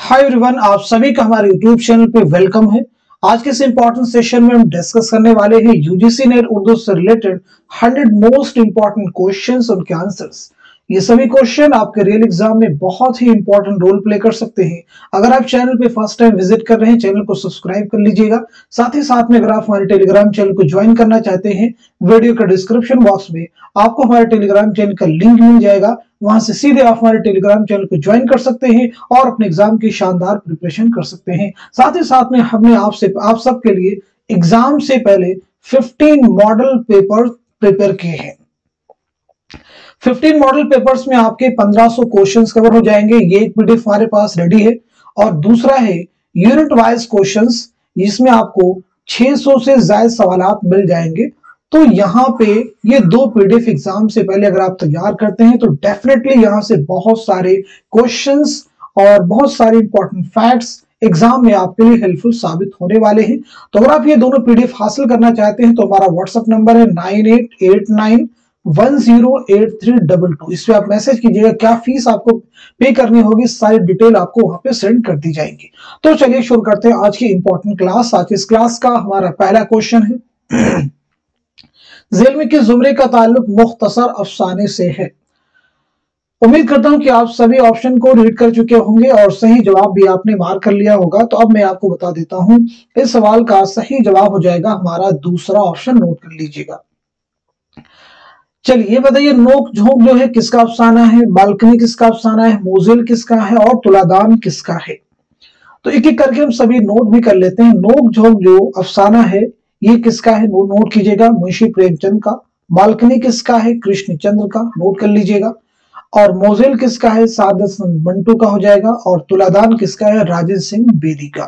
Hi everyone, आप सभी का हमारे यूट्यूब चैनल पे वेलकम है। आज के इस इंपॉर्टेंट सेशन में हम डिस्कस करने वाले हैं यूजीसी नेट उर्दू से रिलेटेड 100 मोस्ट इंपॉर्टेंट क्वेश्चंस, उनके आंसर्स। ये सभी क्वेश्चन आपके रियल एग्जाम में बहुत ही इंपॉर्टेंट रोल प्ले कर सकते हैं। अगर आप चैनल पे फर्स्ट टाइम विजिट कर रहे हैं, चैनल को सब्सक्राइब कर लीजिएगा। साथ ही साथ में अगर आप हमारे टेलीग्राम चैनल को ज्वाइन करना चाहते हैं, वीडियो के डिस्क्रिप्शन बॉक्स में आपको हमारे टेलीग्राम चैनल का लिंक मिल जाएगा। वहां से सीधे आप हमारे टेलीग्राम चैनल को ज्वाइन कर सकते हैं और अपने एग्जाम की शानदार प्रिपरेशन कर सकते हैं। साथ ही साथ में हमने आप सबके लिए एग्जाम से पहले 15 मॉडल पेपर प्रिपेयर किए हैं। 15 मॉडल पेपर्स में आपके 1500 क्वेश्चंस कवर हो जाएंगे। ये एक पीडीएफ हमारे पास रेडी है। और दूसरा है यूनिट वाइज क्वेश्चंस, जिसमें आपको 600 से ज्यादा सवालात मिल जाएंगे। तो यहाँ पे ये दो पीडीएफ एग्जाम से पहले अगर आप तैयार करते हैं तो डेफिनेटली यहाँ से बहुत सारे क्वेश्चंस और बहुत सारे इंपॉर्टेंट फैक्ट्स एग्जाम में आपके लिए हेल्पफुल साबित होने वाले हैं। तो अगर आप ये दोनों पीडीएफ हासिल करना चाहते हैं तो हमारा व्हाट्सएप नंबर है 9889108322। इस पे आप मैसेज कीजिएगा। क्या फीस आपको पे करनी होगी, सारी डिटेल आपको वहां पे सेंड कर दी जाएगी। तो चलिए शुरू करते हैं आज की इंपॉर्टेंट क्लास। आज इस क्लास का हमारा पहला क्वेश्चन है, ज़ेल में किस जुमरे का ताल्लुक मुख्तसर अफसाने से है। उम्मीद करता हूं कि आप सभी ऑप्शन को रीड कर चुके होंगे और सही जवाब भी आपने मार्क कर लिया होगा। तो अब मैं आपको बता देता हूं, इस सवाल का सही जवाब हो जाएगा हमारा दूसरा ऑप्शन। नोट कर लीजिएगा। चलिए बताइए, नोक झोंक जो है किसका अफसाना है, बालकनी किसका अफसाना है, मोज़ेल किसका है और तुलादान किसका है। तो एक एक करके हम सभी नोट भी कर लेते हैं। नोक झोंक जो अफसाना है ये किसका है, नोट कीजिएगा, मुंशी प्रेमचंद का। बालकनी किसका है, कृष्णचंद्र का, नोट कर लीजिएगा। और मोज़ेल किसका है, सादत मंटू का हो जाएगा। और तुलादान किसका है, राजेंद्र सिंह बेदी का।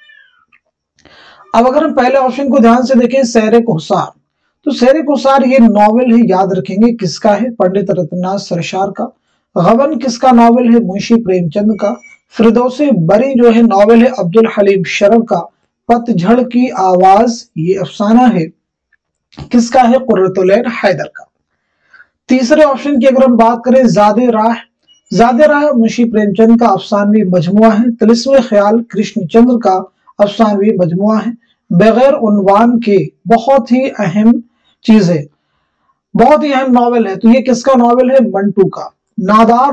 अब अगर हम पहले ऑप्शन को ध्यान से देखें, सहरे कोसार, तो सहरे कोसार ये नॉवेल है, याद रखेंगे किसका है, पंडित रत्नाथ सरशार का। गबन किसका नॉवेल है, मुंशी प्रेमचंद का। फिरदौसे बरी जो है नॉवेल है अब्दुल हलीम शरफ का। पतझड़ की आवाज ये अफसाना है किसका है, कुर्रतुल ऐन हैदर का। तीसरे ऑप्शन की अगर हम बात करें, ज़ादे राह मुंशी प्रेमचंद का अफसानवी मजमुआ है। तिलिस्मे ख्याल कृष्णचंद्र का अफसानवी मजमुआ है। बगैर उन्वान के बहुत ही अहम चीज है, बहुत ही अहम नॉवेल है। तो ये किसका नॉवेल है, मंटू का। नादार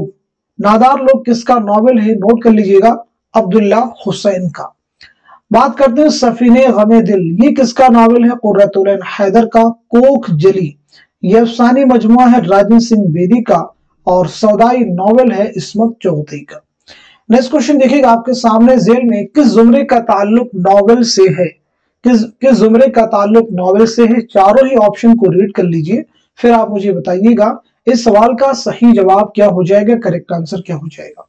लोग किसका नॉवेल है, नोट कर लीजिएगा, अब्दुल्ला हुसैन का। बात करते हैं सफीने गमे दिल, ये किसका नॉवेल है, कुर्रतुल ऐन हैदर का। कोख जली ये अफसानी मजमुआ है राजेंद्र सिंह बेदी का। और सौदाई नॉवेल है इस्मत चौधरी का। नेक्स्ट क्वेश्चन देखिएगा आपके सामने, ज़ेल में किस जुमरे का ताल्लुक नॉवेल से है, किस जुमरे का ताल्लुक नॉवेल से है। चारों ही ऑप्शन को रीड कर लीजिए, फिर आप मुझे बताइएगा इस सवाल का सही जवाब क्या हो जाएगा, करेक्ट आंसर क्या हो जाएगा।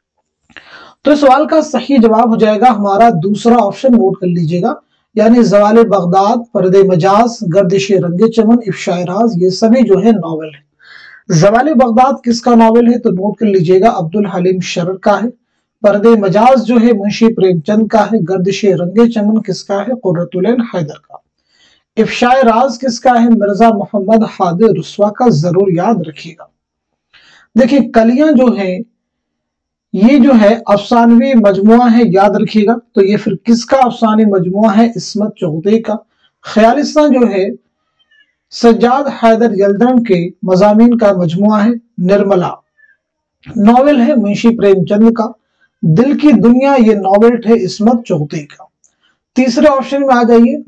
तो इस सवाल का सही जवाब हो जाएगा हमारा दूसरा ऑप्शन, नोट कर लीजिएगा, यानी ज़वाले बगदाद, पर्दे मजाज, गर्दिश रंगे चमन, इफ्शाए राज, ये सभी जो है नॉवेल है। ज़वाले बगदाद किसका नॉवेल है, तो नोट कर लीजिएगा, अब्दुल हलीम शरफ का है। पर्दे मजाज जो है मुंशी प्रेमचंद का है। गर्दिश रंगे चमन किसका है, कुर्रतुल ऐन हैदर का। इफ्शाए राज किसका है, मिर्जा मोहम्मद हादिर रुस्वा का। जरूर याद रखिएगा। देखिए कलियां जो है ये जो है अफसानवी मजमुआ है, याद रखिएगा। तो ये फिर किसका अफसानी मजमुआ है, इस्मत चौधरी का। ख्यालिस्तान जो है सज्जाद हैदर यल्दन के मजामीन का मजमुआ है। निर्मला नॉवेल है मुंशी प्रेमचंद का। दिल की दुनिया ये नॉवेल है इस्मत चौधरी का। तीसरे ऑप्शन में आ जाइए,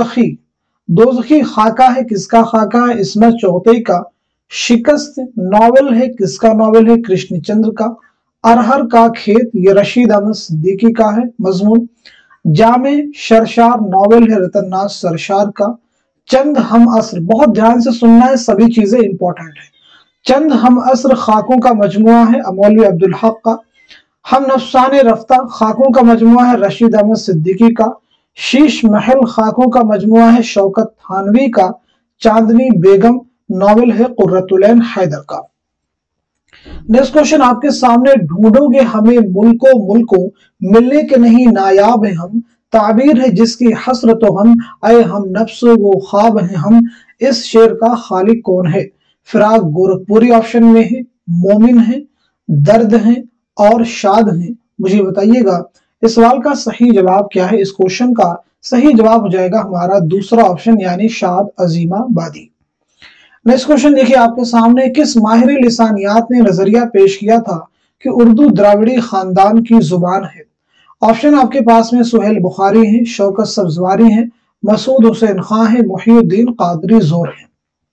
दोज़खी खाका है, किसका खाका है, इस्मत चौधरी का। शिकस्त नॉवेल है, किसका नॉवेल है, कृष्णचंद्र का। अरहर का खेत ये रशीद अहमद सिद्दीकी का है मजमून। जामे शरशार नॉवेल है रतननाथ सरशार का। चंद हम असर, बहुत ध्यान से सुनना है, सभी चीजें इंपॉर्टेंट है। चंद हम असर खाकों का मजमुआ है मौलवी अब्दुल हक का। हम नफसाने रफ्ता खाकों का मजमुआ है रशीद अहमद सिद्दीकी का। शीश महल खाकों का मजमुआ है शौकत थानवी का। चांदनी बेगम नॉवेल है कुर्रतुल ऐन हैदर का। नेक्स्ट क्वेश्चन आपके सामने, ढूंढोगे हमें मुल्को मिलने के नहीं नायाब है हम। ताबीर है जिसकी हसरत हम, आए हम नफ्सो वो ख्वाब है हम। इस शेर का खालिक कौन है। फिराक गोरखपुरी ऑप्शन में है, मोमिन है, दर्द है और शाद हैं, मुझे बताइएगा इस सवाल का सही जवाब क्या है। इस क्वेश्चन का सही जवाब हो जाएगा हमारा दूसरा ऑप्शन यानी शाद अजीमाबादी। नेक्स्ट क्वेश्चन देखिए आपके सामने, किस माहिर लिसानियात ने नजरिया पेश किया था कि उर्दू द्राविड़ी खानदान की जुबान है। ऑप्शन आपके पास में सुहेल बुखारी है, शौकत सब्जवारी है, मसूद हुसैन खां है, मुहिउद्दीन कादरी जोर है।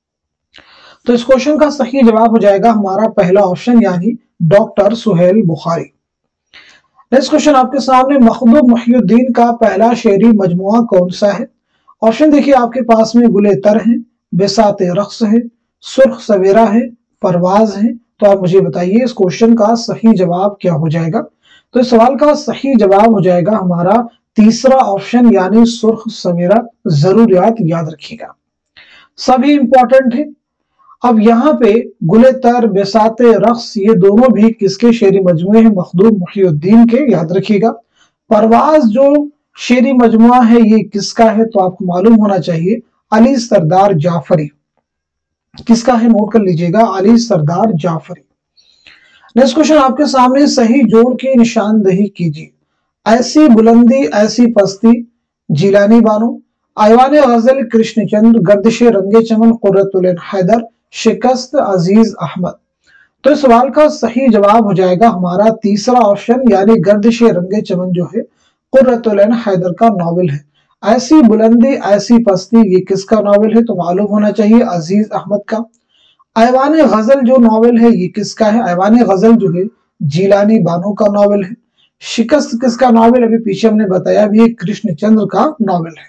तो इस क्वेश्चन का सही जवाब हो जाएगा हमारा पहला ऑप्शन यानी doctor Suhail Bukhari. Next question आपके सामने, मखदूम मुहिउद्दीन का पहला शेरी मजमुआ कौन सा है। ऑप्शन देखिए आपके पास में गुले तर है, बेसाते रक्स है, सुर्ख सवेरा है, परवाज है। तो आप मुझे बताइए इस क्वेश्चन का सही जवाब क्या हो जाएगा। तो इस सवाल का सही जवाब हो जाएगा हमारा तीसरा ऑप्शन यानी सुर्ख सवेरा। जरूर याद रखिएगा, सभी इंपॉर्टेंट है। अब यहाँ पे गुले तर, बेसाते रक्स ये दोनों भी किसके शेरी मजमुए हैं, मखदूम मुहिउद्दीन के, याद रखिएगा। परवाज जो शेरी मजमुआ है ये किसका है, तो आपको मालूम होना चाहिए अली सरदार जाफरी। किसका है, नोट कर लीजिएगा, अली सरदार जाफरी। नेक्स्ट क्वेश्चन आपके सामने, सही जोड़ की निशानदही कीजिए। ऐसी बुलंदी ऐसी पस्ती जिलानी बानो, आईवान गजल कृष्णचंद्र, गर्दिश रंगे चमन कुर्रतुल ऐन हैदर, शिकस्त अजीज अहमद। तो इस सवाल का सही जवाब हो जाएगा हमारा तीसरा ऑप्शन यानी गर्दिश रंगे चमन जो है कुर्रतुल ऐन हैदर का नॉवेल है। ऐसी बुलंदी ऐसी पस्ती ये किसका नॉवेल है, तो मालूम होना चाहिए अजीज अहमद का। ऐवान गजल जो नॉवेल है ये किसका है, ऐवान गजल जो है जिलानी बानो का नॉवेल है। शिकस्त किसका नॉवेल, अभी पीछे हमने बताया भी, कृष्णचंद्र का नॉवेल है।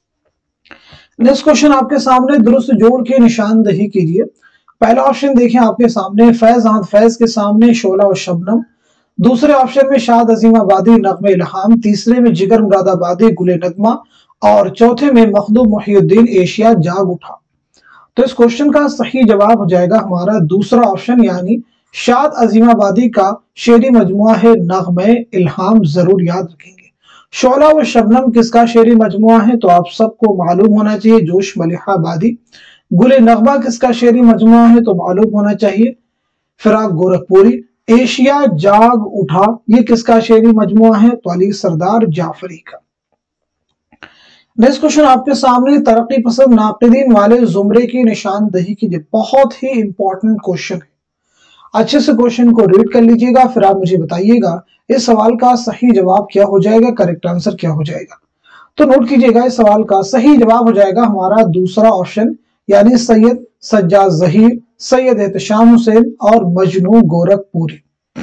नेक्स्ट क्वेश्चन आपके सामने, दुरुस्त जोड़ की निशानदही कीजिए। पहला ऑप्शन देखें आपके सामने, फैज अहमद फैज के सामने शोला और शबनम। दूसरे ऑप्शन में शाद अजीमाबादी नगमे इल्हाम, तीसरे में जिगर मुरादाबादी गुले नगमा, और चौथे में मखदूम मुहिउद्दीन एशिया जाग उठा। तो इस क्वेश्चन का सही जवाब हो जाएगा हमारा दूसरा ऑप्शन यानी शाद अजीमाबादी का शेरी मजमुआ है नगमे इल्हाम। जरूर याद रखेंगे। शोला व शबनम किसका शेरी मजमुआ है, तो आप सबको मालूम होना चाहिए जोश मलिहाबादी। गुले नगमा किसका शेरी मजमुआ है, तो मालूम होना चाहिए फिराक गोरखपुरी। एशिया जाग उठा ये किसका शेरी मजमुआ है, तो अली सरदार जाफरी का। नेक्स्ट क्वेश्चन आपके सामने, तरक्की पसंद नाकिदीन वाले जुमरे की निशानदही कीजिए। बहुत ही इंपॉर्टेंट क्वेश्चन है, अच्छे से क्वेश्चन को रीड कर लीजिएगा, फिर आप मुझे बताइएगा इस सवाल का सही जवाब क्या हो जाएगा, करेक्ट आंसर क्या हो जाएगा। तो नोट कीजिएगा इस सवाल का सही जवाब हो जाएगा हमारा दूसरा ऑप्शन यानी सैयद सज्जाद जहीर, सैयद एहतशाम हुसैन और मजनू गोरखपुरी।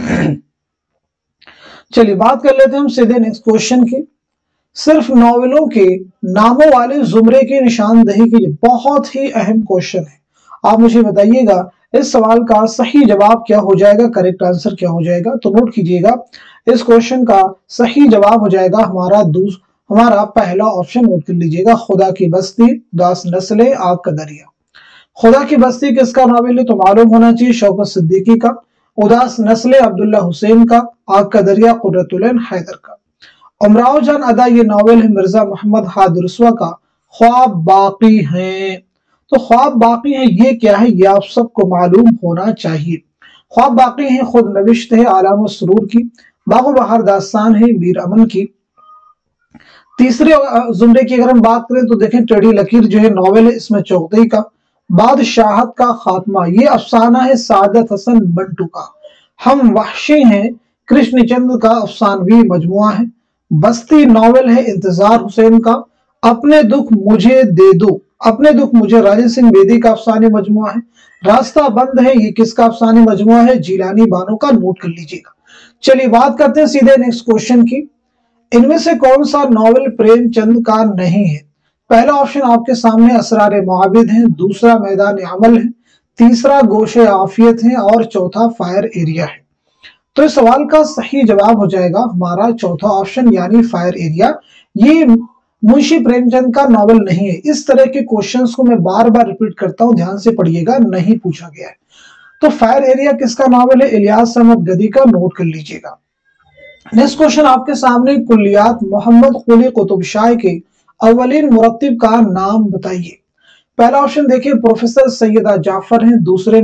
चलिए बात कर लेते हैं हम सीधे नेक्स्ट क्वेश्चन की। सिर्फ नॉवेलों के नामों वाले जुमरे की निशानदही कीजिए। बहुत ही अहम क्वेश्चन है, आप मुझे बताइएगा इस सवाल का सही जवाब क्या हो जाएगा, करेक्ट आंसर क्या हो जाएगा। तो नोट कीजिएगा इस क्वेश्चन का सही जवाब हो जाएगा हमारा पहला ऑप्शन, नोट कर लीजिएगा, खुदा की बस्ती, उदास नस्लें, आग का दरिया। खुदा की बस्ती किसका नॉवेल है, तो मालूम होना चाहिए शौकत सिद्दीकी का। उदास नस्लें अब्दुल्ला हुसैन का। आग का दरिया कुर्रतुल ऐन हैदर का। उमराव जान अदा ये नॉवेल है मिर्जा मोहम्मद हादी रुस्वा का। ख्वाब बाकी हैं, तो ख्वाब बाकी हैं ये क्या है, ये आप सबको मालूम होना चाहिए। ख्वाब बाकी हैं खुद नविश्त है आलम सरूर की। बागो बहार दास्तान है मीर अमन की। तीसरे जुमरे की अगर हम बात करें तो देखें टेढ़ी लकीर जो है नॉवेल है, इसमें चौधरी का। बादशाहत का खात्मा ये अफसाना है सादत हसन मंटू का। हम वहशी हैं कृष्णचंद्र का अफसानवी मजमुआ है। बस्ती नॉवेल है इंतजार हुसैन का। अपने दुख मुझे दे दो, अपने दुख मुझे राजेंद्र सिंह बेदी का अफसाने मजमुआ है। रास्ता बंद है ये किसका अफसाने मजमुआ है, जिलानी बानो का। नोट कर लीजिएगा। चलिए बात करते हैं सीधे नेक्स्ट क्वेश्चन की। इनमें से कौन सा नॉवेल प्रेमचंद का नहीं है। पहला ऑप्शन आपके सामने असरार मुआबिद है, दूसरा मैदान अमल है, तीसरा गोशे आफियत है और चौथा फायर एरिया है। तो इस सवाल का सही जवाब हो जाएगा हमारा चौथा ऑप्शन यानी फायर एरिया। ये मुंशी प्रेमचंद का नॉवेल नहीं है। इस तरह के क्वेश्चंस को मैं बार बार रिपीट करता हूं, ध्यान से पढ़िएगा, नहीं पूछा गया है। तो फायर एरिया किसका नॉवेल है, इलियास अहमद गदी का। नोट कर लीजिएगा। नेक्स्ट क्वेश्चन आपके सामने, कुल्लियात मोहम्मद कुली कुतुब शाह के अव्वलीन मुरत्तिब का नाम बताइए। पहला ऑप्शन देखिए प्रोफेसर सैयदा जाफर है, दूसरे में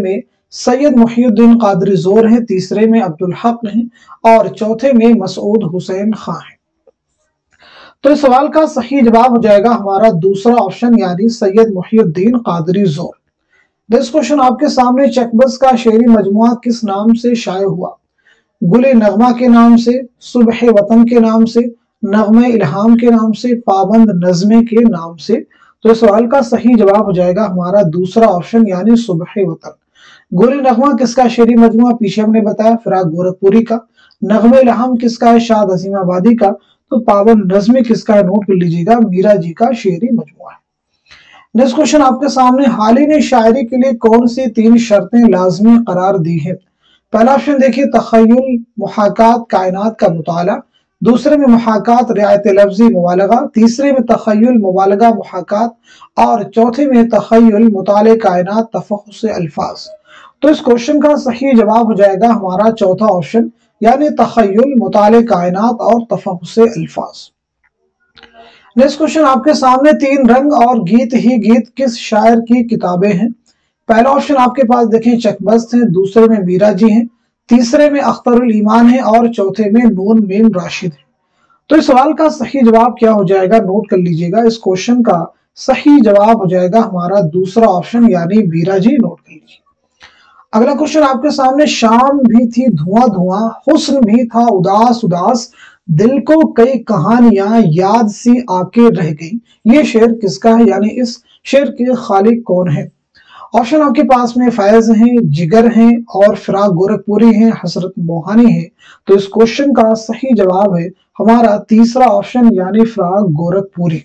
सैयद मुहियुद्दीन कादरी जोर हैं, तीसरे में अब्दुल हक हैं और चौथे में मसूद हुसैन खां हैं। तो इस सवाल का सही जवाब हो जाएगा हमारा दूसरा ऑप्शन यानी सैयद मुहियुद्दीन कादरी जोर। नेक्स्ट क्वेश्चन आपके सामने, चकबस का शेरी मजमुआ किस नाम से शाये हुआ? गुले नगमा के नाम से, सुबह वतन के नाम से, नगमे इल्हाम के नाम से, पाबंद नज़मे के नाम से। तो इस सवाल का सही जवाब हो जाएगा हमारा दूसरा ऑप्शन यानी सुबह वतन। गुले नगमा किसका शेरी मजमुआ? पीछे हमने बताया फिराक गोरखपुरी का। नगमे इल्हाम किसका है? शाद अजीमाबादी का। तो पाबंद नज़्मे किसका है? नोट कर लीजिएगा, मीरा जी का शेरी मजमुआ है। नेक्स्ट क्वेश्चन आपके सामने, हाली ने शायरी के लिए कौन सी 3 शर्तें लाजमी करार दी है? पहला ऑप्शन देखिए, तखय्युल, मुहाकात, कायनात का मुताला। दूसरे में मुहाकात, रियायत लफ्जी, मुबालगा। तीसरे में तखय्युल, मुबालगा, मुहाकात और चौथे में तखय्युल, मुताले कायनात, तफहुस अल्फाज। तो इस क्वेश्चन का सही जवाब हो जाएगा हमारा चौथा ऑप्शन यानी तखय्युल, मुताले कायनात और तफहुस अल्फाज। नेक्स्ट क्वेश्चन आपके सामने, 3 रंग और गीत ही गीत किस शायर की किताबें हैं? पहला ऑप्शन आपके पास देखें चकबस्त है, दूसरे में मीरा जी हैं, तीसरे में अख्तरुल ईमान है और चौथे में नून मीम राशिद है। तो इस सवाल का सही जवाब क्या हो जाएगा? नोट कर लीजिएगा, इस क्वेश्चन का सही जवाब हो जाएगा हमारा दूसरा ऑप्शन यानी मीरा जी। नोट कर लीजिए। अगला क्वेश्चन आपके सामने, शाम भी थी धुआं धुआं, हुस्न भी था उदास उदास, दिल को कई कहानियां याद सी आके रह गई। ये शेर किसका है यानी इस शेर के खालिक कौन है? ऑप्शन आपके पास में फैज हैं, जिगर हैं और फिराक गोरखपुरी हैं, हसरत मोहानी है। तो इस क्वेश्चन का सही जवाब है हमारा तीसरा ऑप्शन यानी फिराक गोरखपुरी।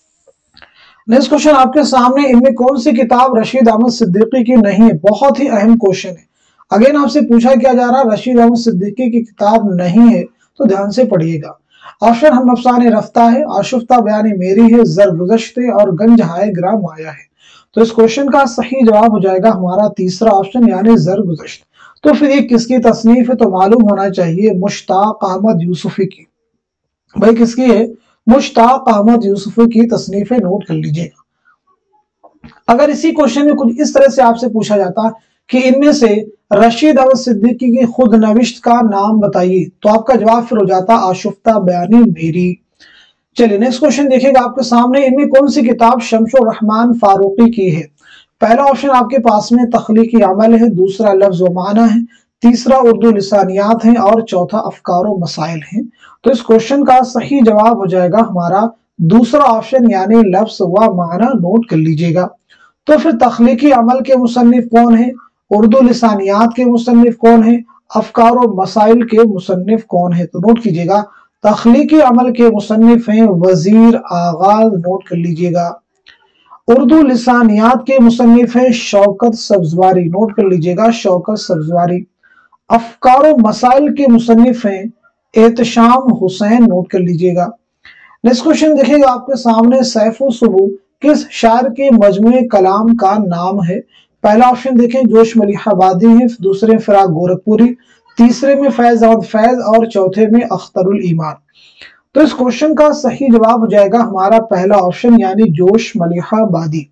नेक्स्ट क्वेश्चन आपके सामने, इनमें कौन सी किताब रशीद अहमद सिद्दीकी की नहीं है? बहुत ही अहम क्वेश्चन है। अगेन आपसे पूछा क्या जा रहा है, रशीद अहमद सिद्दीकी की किताब नहीं है, तो ध्यान से पढ़िएगा। ऑप्शन हम अफसाने रफ्ता है, आशुफ्ता बयानी मेरी है, जर गुज़श्ते और गंज हाय ग्राम आया है। तो इस क्वेश्चन का सही जवाब हो जाएगा हमारा तीसरा ऑप्शन यानी जर गुज़श्त। तो फिर ये किसकी तसनीफ है? तो मालूम होना चाहिए मुश्ताक अहमद यूसुफी की। भाई किसकी है? मुश्ताक अहमद यूसुफी की तसनीफ है, नोट कर लीजिएगा। अगर इसी क्वेश्चन में कुछ इस तरह से आपसे पूछा जाता कि इनमें से रशीद अहमद सिद्दीकी की खुद नविश्त का नाम बताइए, तो आपका जवाब फिर हो जाता आशुफ्ता बयानी मेरी। चलिए नेक्स्ट क्वेश्चन देखिएगा आपके सामने, इनमें कौन सी किताब शम्सुर रहमान फारूकी की है? पहला ऑप्शन आपके पास में तख्लीकी अमल है, दूसरा लफ्ज व माना है, तीसरा उर्दू लिसानियात है और चौथा अफकार व मसाइल है। तो इस क्वेश्चन का सही जवाब हो जाएगा हमारा दूसरा ऑप्शन यानी लफ्ज व माना। नोट कर लीजिएगा। तो फिर तख्लीकी अमल के मुसन्निफ कौन है, उर्दू लिसानियात के मुसन्निफ कौन है, अफकार व मसाइल के मुसन्निफ कौन है? तो नोट कीजिएगा, तख्लीकी अमल के मुसन्निफ हैं वजीर आगाज। नोट कर लीजिएगा। उर्दू लिसानियात के मुसन्निफ हैं शौकत सब्जवारी। नोट कर लीजिएगा, शौकत सब्जवारी। अफकार व मसाइल के मुसन्निफ हैं एहतशाम हुसैन। नोट कर लीजिएगा। नेक्स्ट क्वेश्चन देखिएगा आपके सामने, सैफु सुबह किस शायर के मजमूए कलाम का नाम है? पहला ऑप्शन देखें जोश मलिहाबादी है, दूसरे में फिराक गोरखपुरी, तीसरे में फैज अहमद फैज और चौथे में अख्तरुल ईमान। तो इस क्वेश्चन का सही जवाब हो जाएगा हमारा पहला ऑप्शन यानी जोश मलिहाबादी।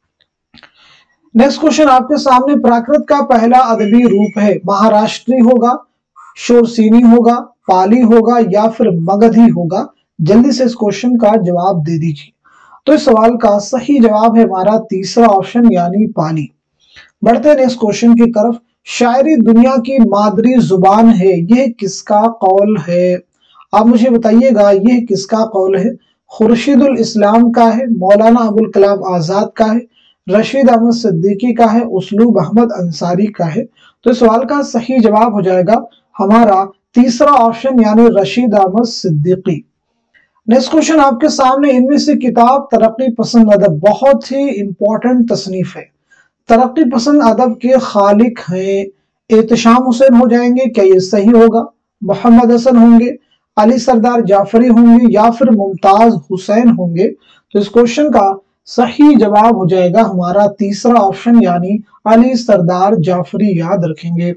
नेक्स्ट क्वेश्चन आपके सामने, प्राकृत का पहला अदबी रूप है, महाराष्ट्री होगा, शोरसीनी होगा, पाली होगा या फिर मगधी होगा? जल्दी से इस क्वेश्चन का जवाब दे दीजिए। तो इस सवाल का सही जवाब है हमारा तीसरा ऑप्शन यानी पाली। बढ़ते हैं नेक्स्ट क्वेश्चन की तरफ, शायरी दुनिया की मादरी जुबान है, यह किसका कौल है? आप मुझे बताइएगा, यह किसका कौल है? खुर्शीदुल इस्लाम का है, मौलाना अबुल कलाम आजाद का है, रशीद अहमद सिद्दीकी का है, उसलूब अहमद अंसारी का है? तो इस सवाल का सही जवाब हो जाएगा हमारा तीसरा ऑप्शन यानी रशीद अहमद सिद्दीकी। नेक्स्ट क्वेश्चन आपके सामने, इनमें से किताब तरक्की पसंद अदब बहुत ही इंपॉर्टेंट तसनीफ है, तरक्की पसंद अदब के खालिक हैं एहतशाम हुसैन हो जाएंगे, क्या ये सही होगा? मोहम्मद हसन होंगे, अली सरदार जाफरी होंगे या फिर मुमताज हुसैन होंगे? तो इस क्वेश्चन का सही जवाब हो जाएगा हमारा तीसरा ऑप्शन यानी अली सरदार जाफरी। याद रखेंगे,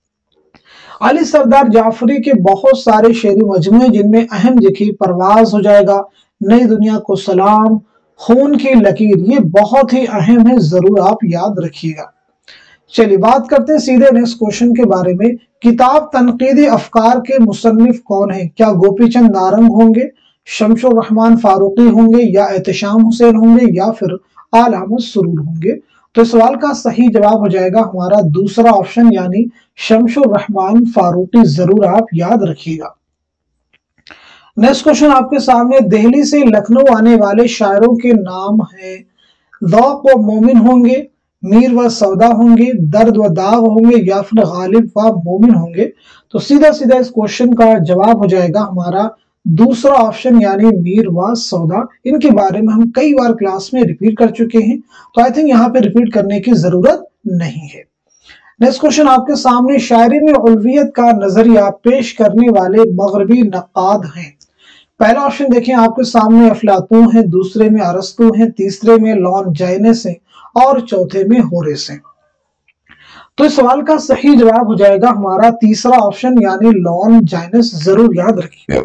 अली सरदार जाफरी के बहुत सारे शेरी मजमूए जिनमें अहम देखिए परवाज हो जाएगा, नई दुनिया को सलाम, खून की लकीर, ये बहुत ही अहम है, जरूर आप याद रखिएगा। चलिए बात करते हैं सीधे नेक्स्ट क्वेश्चन के बारे में। किताब तनकीदी अफकार के मुसन्निफ कौन है? क्या गोपीचंद नारंग होंगे, शमशुर रहमान फारूकी होंगे, या एहतशाम हुसैन होंगे, या फिर आल अहमद सुरूर होंगे? तो इस सवाल का सही जवाब हो जाएगा हमारा दूसरा ऑप्शन यानी शमशुर रहमान फारूकी। जरूर आप याद रखिएगा। नेक्स्ट क्वेश्चन आपके सामने, दिल्ली से लखनऊ आने वाले शायरों के नाम हैं। ज़ौक़ व मोमिन होंगे, मीर व सौदा होंगे, दर्द व दाग होंगे, या फिर गालिब व मोमिन होंगे? तो सीधा सीधा इस क्वेश्चन का जवाब हो जाएगा हमारा दूसरा ऑप्शन यानी मीर व सौदा। इनके बारे में हम कई बार क्लास में रिपीट कर चुके हैं, तो आई थिंक यहाँ पे रिपीट करने की जरूरत नहीं है। नेक्स्ट क्वेश्चन आपके सामने, शायरी में उल्वियत का नजरिया पेश करने वाले मगरबी नक्काद हैं। पहला ऑप्शन देखें आपके सामने, अफलातून है, दूसरे में अरस्तू है, तीसरे में लॉन जाइनेस है, और चौथे में होरेस है। तो इस सवाल का सही जवाब हो जाएगा हमारा तीसरा ऑप्शन यानी लॉन जाइनेस। जरूर याद रखिएगा।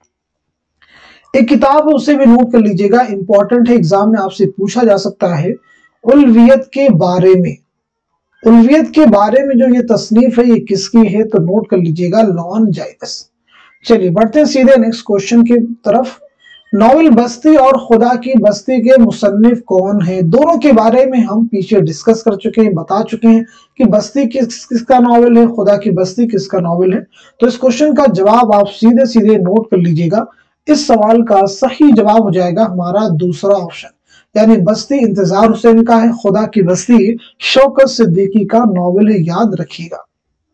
एक किताब है उसे भी नोट कर लीजिएगा, इंपॉर्टेंट है, एग्जाम में आपसे पूछा जा सकता है। उल्वियत के बारे में, उल्वियत के बारे में जो ये तसनीफ है ये किसकी है? तो नोट कर लीजिएगा लॉन जाइनेस। चलिए बढ़ते हैं सीधे नेक्स्ट क्वेश्चन की तरफ। नॉवेल बस्ती और खुदा की बस्ती के मुसन्निफ कौन है? दोनों के बारे में हम पीछे डिस्कस कर चुके हैं, बता चुके हैं कि बस्ती किसका नॉवेल है, खुदा की बस्ती किसका नॉवेल है। तो इस क्वेश्चन का जवाब आप सीधे सीधे नोट कर लीजिएगा। इस सवाल का सही जवाब हो जाएगा हमारा दूसरा ऑप्शन यानी बस्ती इंतजार हुसैन का है, खुदा की बस्ती शौकत सिद्दीकी का नॉवेल है। याद रखिएगा।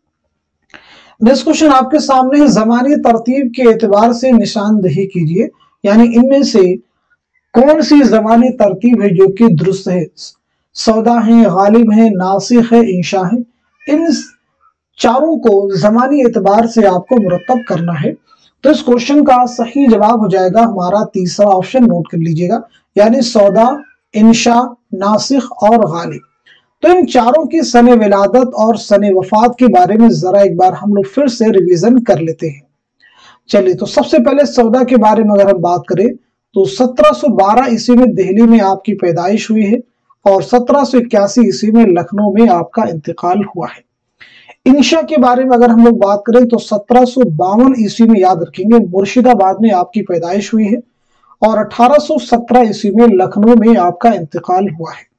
नेक्स्ट क्वेश्चन आपके सामने है, ज़मानी तरतीब के एतबार से निशानदेही कीजिए, यानी इनमें से कौन सी ज़मानी तरतीब है जो कि दुरुस्त है? सौदा है, गालिब है, नासिख है, इंशा है। इन चारों को ज़मानी एतबार से आपको मुरतब करना है। तो इस क्वेश्चन का सही जवाब हो जाएगा हमारा तीसरा ऑप्शन, नोट कर लीजिएगा, यानी सौदा, इंशा, नासिख और गालिब। तो इन चारों की सने विलादत और सने वफात के बारे में जरा एक बार हम लोग फिर से रिवीजन कर लेते हैं। चलिए तो सबसे पहले सौदा के बारे में अगर हम बात करें तो 1712 ईस्वी में दिल्ली में आपकी पैदाइश हुई है और 1781 ईस्वी में लखनऊ में आपका इंतकाल हुआ है। इंशा के बारे में अगर हम लोग बात करें तो 1752 ईस्वी में, याद रखेंगे, मुर्शिदाबाद में आपकी पैदाइश हुई है और 1817 ईस्वी में लखनऊ में आपका इंतकाल हुआ है।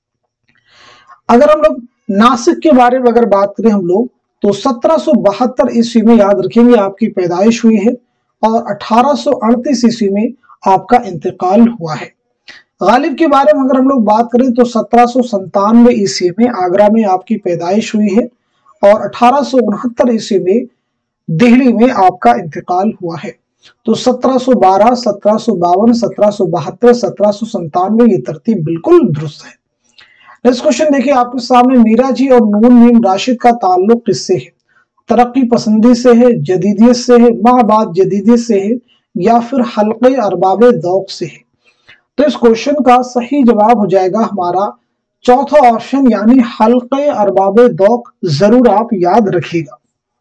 अगर हम लोग नासिक के बारे में अगर बात करें हम लोग तो 1772 ईस्वी में, याद रखेंगे, आपकी पैदाइश हुई है और 1838 ईस्वी में आपका इंतकाल हुआ है। गालिब के बारे में अगर हम लोग बात करें तो 1797 ईस्वी में आगरा में आपकी पैदाइश हुई है और 1869 ईस्वी में दिल्ली में आपका इंतकाल हुआ है। तो 1712, 1752, 1772, 1797 ये तरतीब बिल्कुल दुरुस्त है। नेक्स्ट क्वेश्चन देखिए आपके सामने, मीरा जी और नून मीम राशिद का ताल्लुक किससे है? तरक्की पसंदी से है, जदीदियत से है, माबाद जदीदियत से है, या फिर हल्के अरबाब ज़ौक़ से है? तो इस क्वेश्चन का सही जवाब हो जाएगा हमारा चौथा ऑप्शन यानी हल्के अरबाब ज़ौक़। जरूर आप याद रखिएगा।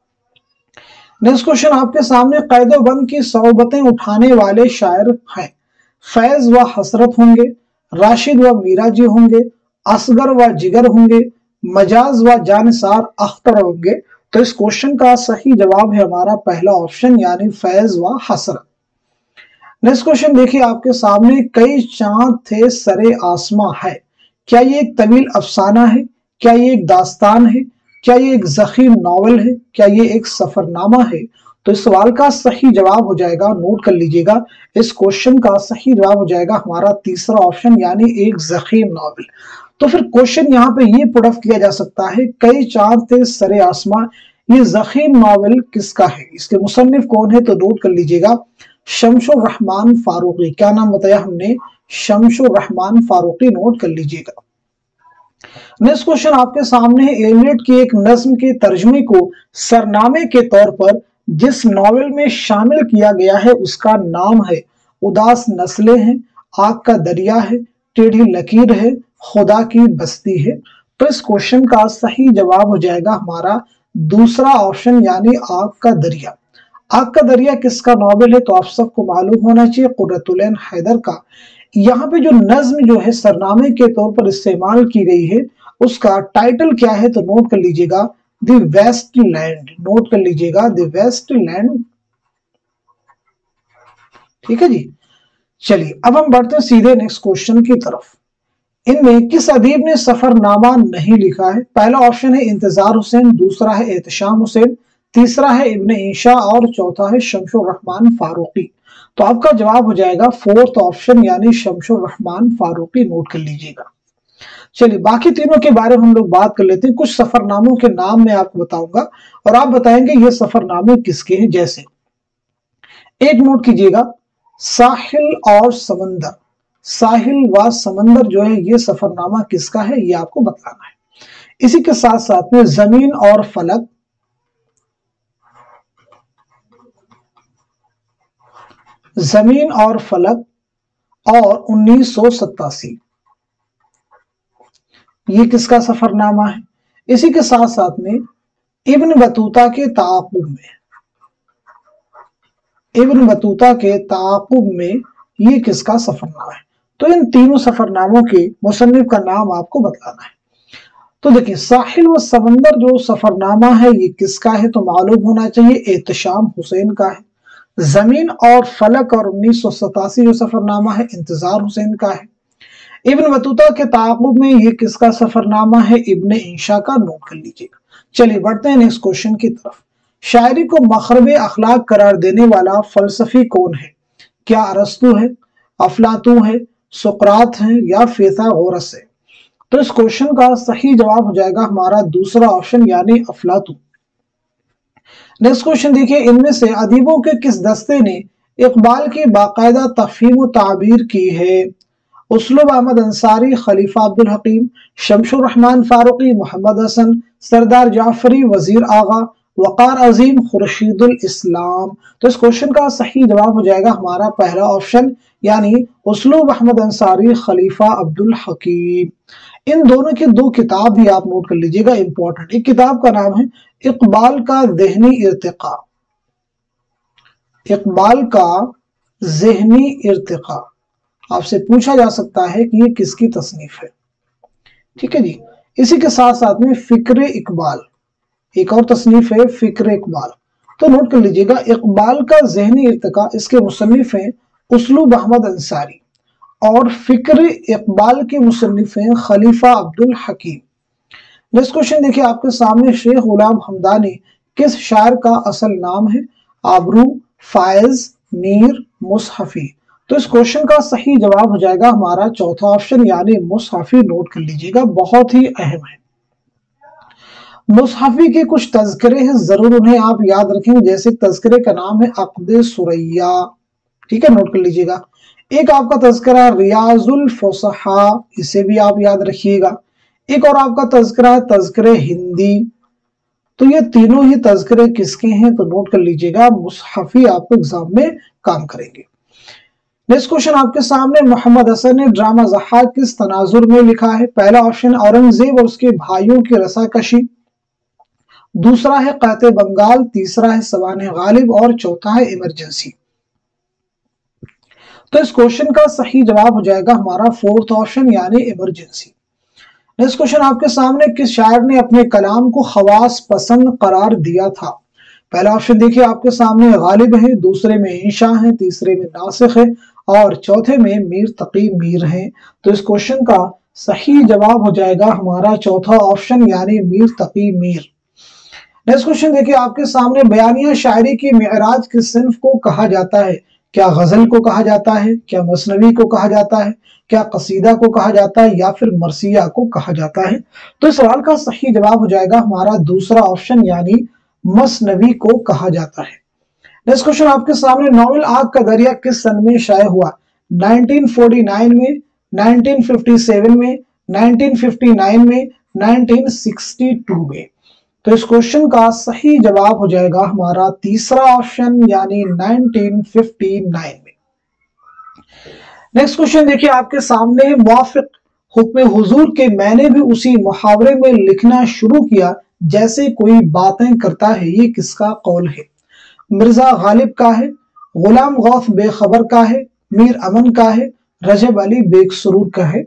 नेक्स्ट क्वेश्चन आपके सामने, कैदोबंद की सोबतें उठाने वाले शायर हैं। फैज व हसरत होंगे, राशिद व मीरा जी होंगे, असगर व जिगर होंगे, मजाज व जानसार अख्तर होंगे? तो इस क्वेश्चन का सही जवाब है हमारा पहला ऑप्शन यानी फैज व हसरत। नेक्स्ट क्वेश्चन देखिए आपके सामने, कई चांद थे सरे आसमां है। क्या ये एक तवील अफसाना है? क्या ये एक दास्तान है? क्या ये एक ज़ख़ीम नॉवल है? क्या ये एक सफरनामा है? तो इस सवाल का सही जवाब हो जाएगा, नोट कर लीजिएगा, इस क्वेश्चन का सही जवाब हो जाएगा हमारा तीसरा ऑप्शन यानी एक ज़ख़ीम नॉवल। तो फिर क्वेश्चन यहाँ पे ये पुट ऑफ किया जा सकता है, कई चांद थे सरे आसमां, ये ज़ख़ीम नॉवल किसका है? इसके मुसन्निफ कौन है? तो नोट कर लीजिएगा, शमशुर रहमान फारूकी। क्या नाम बताया हमने? शमशुर रहमान फारूकी। नोट कर लीजिएगा। नेक्स्ट क्वेश्चन आपके सामने है, एलियट की एक नज्म के तर्जुमे को सरनामे के तौर पर जिस नॉवेल में शामिल किया गया है उसका नाम है उदास नस्लें हैं, आग का दरिया है, टेढ़ी लकीर है, खुदा की बस्ती है? तो इस क्वेश्चन का सही जवाब हो जाएगा हमारा दूसरा ऑप्शन यानी आग का दरिया। आग का दरिया किसका नॉवेल है? तो आप सबको मालूम होना चाहिए, कुर्रतुल ऐन हैदर का। यहाँ पे जो नज्म जो है सरनामे के तौर पर इस्तेमाल की गई है اس کا ٹائٹل کیا ہے؟ تو نوٹ کر لیجئے گا دی ویسٹ لینڈ، نوٹ کر لیجئے گا دی ویسٹ لینڈ، ٹھیک ہے جی۔ چلیے اب ہم بڑھتے ہیں سیدھے نیکسٹ کوشچن کی طرف۔ ان میں کس ادیب نے سفر نامہ نہیں لکھا ہے؟ پہلا آپشن ہے انتظار حسین، دوسرا ہے احتشام حسین، تیسرا ہے ابن انشا اور چوتھا ہے شمس الرحمن فاروقی۔ تو آپ کا جواب ہو جائے گا فورتھ آپشن یعنی شمس الرحمن فاروقی، نوٹ کر لیجئے گا۔ چلیے باقی تینوں کے بارے میں ہم لوگ بات کر لیتے ہیں۔ کچھ سفر ناموں کے نام میں آپ کو بتاؤں گا اور آپ بتائیں گے یہ سفر نامے کس کے ہیں۔ جیسے ایک نوٹ کیجئے گا ساحل اور سمندر، ساحل و سمندر جو ہے یہ سفر نامہ کس کا ہے یہ آپ کو بتانا ہے۔ اسی کے ساتھ ساتھ میں زمین اور فلک، زمین اور فلک اور 1987 یہ کس کا سفر نامہ ہے۔ اسی کے ساتھ ساتھ میں ابن بطوطہ کے تعاقب میں، ابن بطوطہ کے تعاقب میں یہ کس کا سفر نامہ ہے۔ تو ان تینوں سفر ناموں کے مصنف کا نام آپ کو بتانا ہے۔ تو دیکھیں ساحل و سمندر جو سفر نامہ ہے یہ کس کا ہے؟ تو معلوم ہونا چاہیے احتشام حسین کا ہے۔ زمین اور فلک اور 1987 جو سفر نامہ ہے انتظار حسین کا ہے۔ ابن بطوطہ کے تعاقب میں یہ کس کا سفر نامہ ہے؟ ابن انشا کا، نوٹ کر لیجئے گا۔ چلیے بڑھتے ہیں نیکسٹ کوشچن کی طرف۔ شاعری کو مخرب اخلاق قرار دینے والا فلسفی کون ہے؟ کیا ارسطو ہے، افلاطون ہے، سقراط ہے یا فیثاغورس ہے؟ تو اس کوشچن کا صحیح جواب ہو جائے گا ہمارا دوسرا آپشن یعنی افلاطون۔ نیکسٹ کوشچن دیکھیے، ان میں سے ادیبوں کے کس دستے نے اقبال کی باقاعدہ تفہیم و تعبیر کی ہے؟ اسلوب احمد انصاری، خلیفہ عبدالحکیم، شمس الرحمن فاروقی، محمد حسن، سردار جعفری، وزیر آغا، وقار عظیم، خورشید الاسلام۔ تو اس کوشچن کا صحیح جواب ہو جائے گا ہمارا پہلا آپشن یعنی اسلوب احمد انصاری، خلیفہ عبدالحکیم۔ ان دونوں کی دو کتاب بھی آپ نوٹ کر لیجئے گا امپورٹنٹ۔ ایک کتاب کا نام ہے اقبال کا ذہنی ارتقاء، اقبال کا ذہنی ارتقاء۔ آپ سے پوچھا جا سکتا ہے کہ یہ کس کی تصنیف ہے، ٹھیک ہے جی۔ اسی کے ساتھ ساتھ میں فکر اقبال، ایک اور تصنیف ہے فکر اقبال۔ تو نوٹ کر لیجئے گا اقبال کا ذہنی ارتقاء، اس کے مصنف ہیں اسلوب احمد انصاری اور فکر اقبال کے مصنف ہیں خلیفہ عبدالحکیم۔ نیکسٹ کوشچن دیکھیے آپ کے سامنے، شیخ غلام حمدانی کس شاعر کا اصل نام ہے؟ آبرو، فائز، میر، مصحفی۔ تو اس کوشچن کا صحیح جواب ہو جائے گا ہمارا چوتھا آپشن یعنی مصحفی، نوٹ کر لیجئے گا، بہت ہی اہم ہے۔ مصحفی کے کچھ تذکرے ہیں، ضرور انہیں آپ یاد رکھیں، جیسے تذکرے کا نام ہے عقد ثریا، ٹھیک ہے، نوٹ کر لیجئے گا۔ ایک آپ کا تذکرہ ریاض الفصحاء، اسے بھی آپ یاد رکھیے گا۔ ایک اور آپ کا تذکرہ ہے تذکرہ ہندی۔ تو یہ تینوں ہی تذکرے کس کے ہیں؟ تو نوٹ کر لیجئے گا، مصحفی آپ کو ایگزام میں کام کریں گے۔ نیکسٹ کوشچن آپ کے سامنے، محمد حسن نے ڈرامہ ضحاک کس تناظر میں لکھا ہے؟ پہلا آپشن اورنگزیب اور اس کے بھائیوں کی رسا کشی، دوسرا ہے قحط بنگال، تیسرا ہے سوانح غالب اور چوتھا ہے ایمرجنسی۔ تو اس کوشچن کا صحیح جواب ہو جائے گا ہمارا فورتھ آپشن یعنی ایمرجنسی۔ نیکسٹ کوشچن آپ کے سامنے، کس شاعر نے اپنے کلام کو خواص پسند قرار دیا تھا؟ پہلا آپشن دیکھیے آپ کے سامنے غالب ہے، دوسرے میں انشا ہے، تیسرے میں ناسخ ہے اور چوتھے میں میر تقی میر ہیں۔ تو اس کوشچن کا صحیح جواب ہو جائے گا ہمارا چوتھا آپشن یعنی میر تقی میر۔ نیکسٹ کوشچن دیکھیے آپ کے سامنے، بیانیہ شاعری کی معراج کس صنف کو کہا جاتا ہے؟ کیا غزل کو کہا جاتا ہے، کیا مثنوی کو کہا جاتا ہے، کیا قصیدہ کو کہا جاتا ہے یا پھر مرثیہ کو کہا جاتا ہے؟ تو اس سوال کا صحیح جواب ہو جائے گا ہمارا دوسرا آپشن یعنی مثنوی کو کہا جاتا ہے۔ نیکسٹ کوشچن آپ کے سامنے، ناول آگ کا دریا کس سن میں شائع ہوا؟ 1949 میں، 1957 میں، 1959 میں، 1962 میں۔ تو اس کوشچن کا صحیح جواب ہو جائے گا ہمارا تیسرا آپشن یعنی 1959 میں۔ نیکسٹ کوشچن دیکھیے آپ کے سامنے، موافق حکم حضور کے میں نے بھی اسی محاورے میں لکھنا شروع کیا جیسے کوئی باتیں کرتا ہے، یہ کس کا قول ہے؟ مرزا غالب کا ہے، غلام غوث بے خبر کا ہے، میر امن کا ہے، رجب علی بیگ سرور کا ہے۔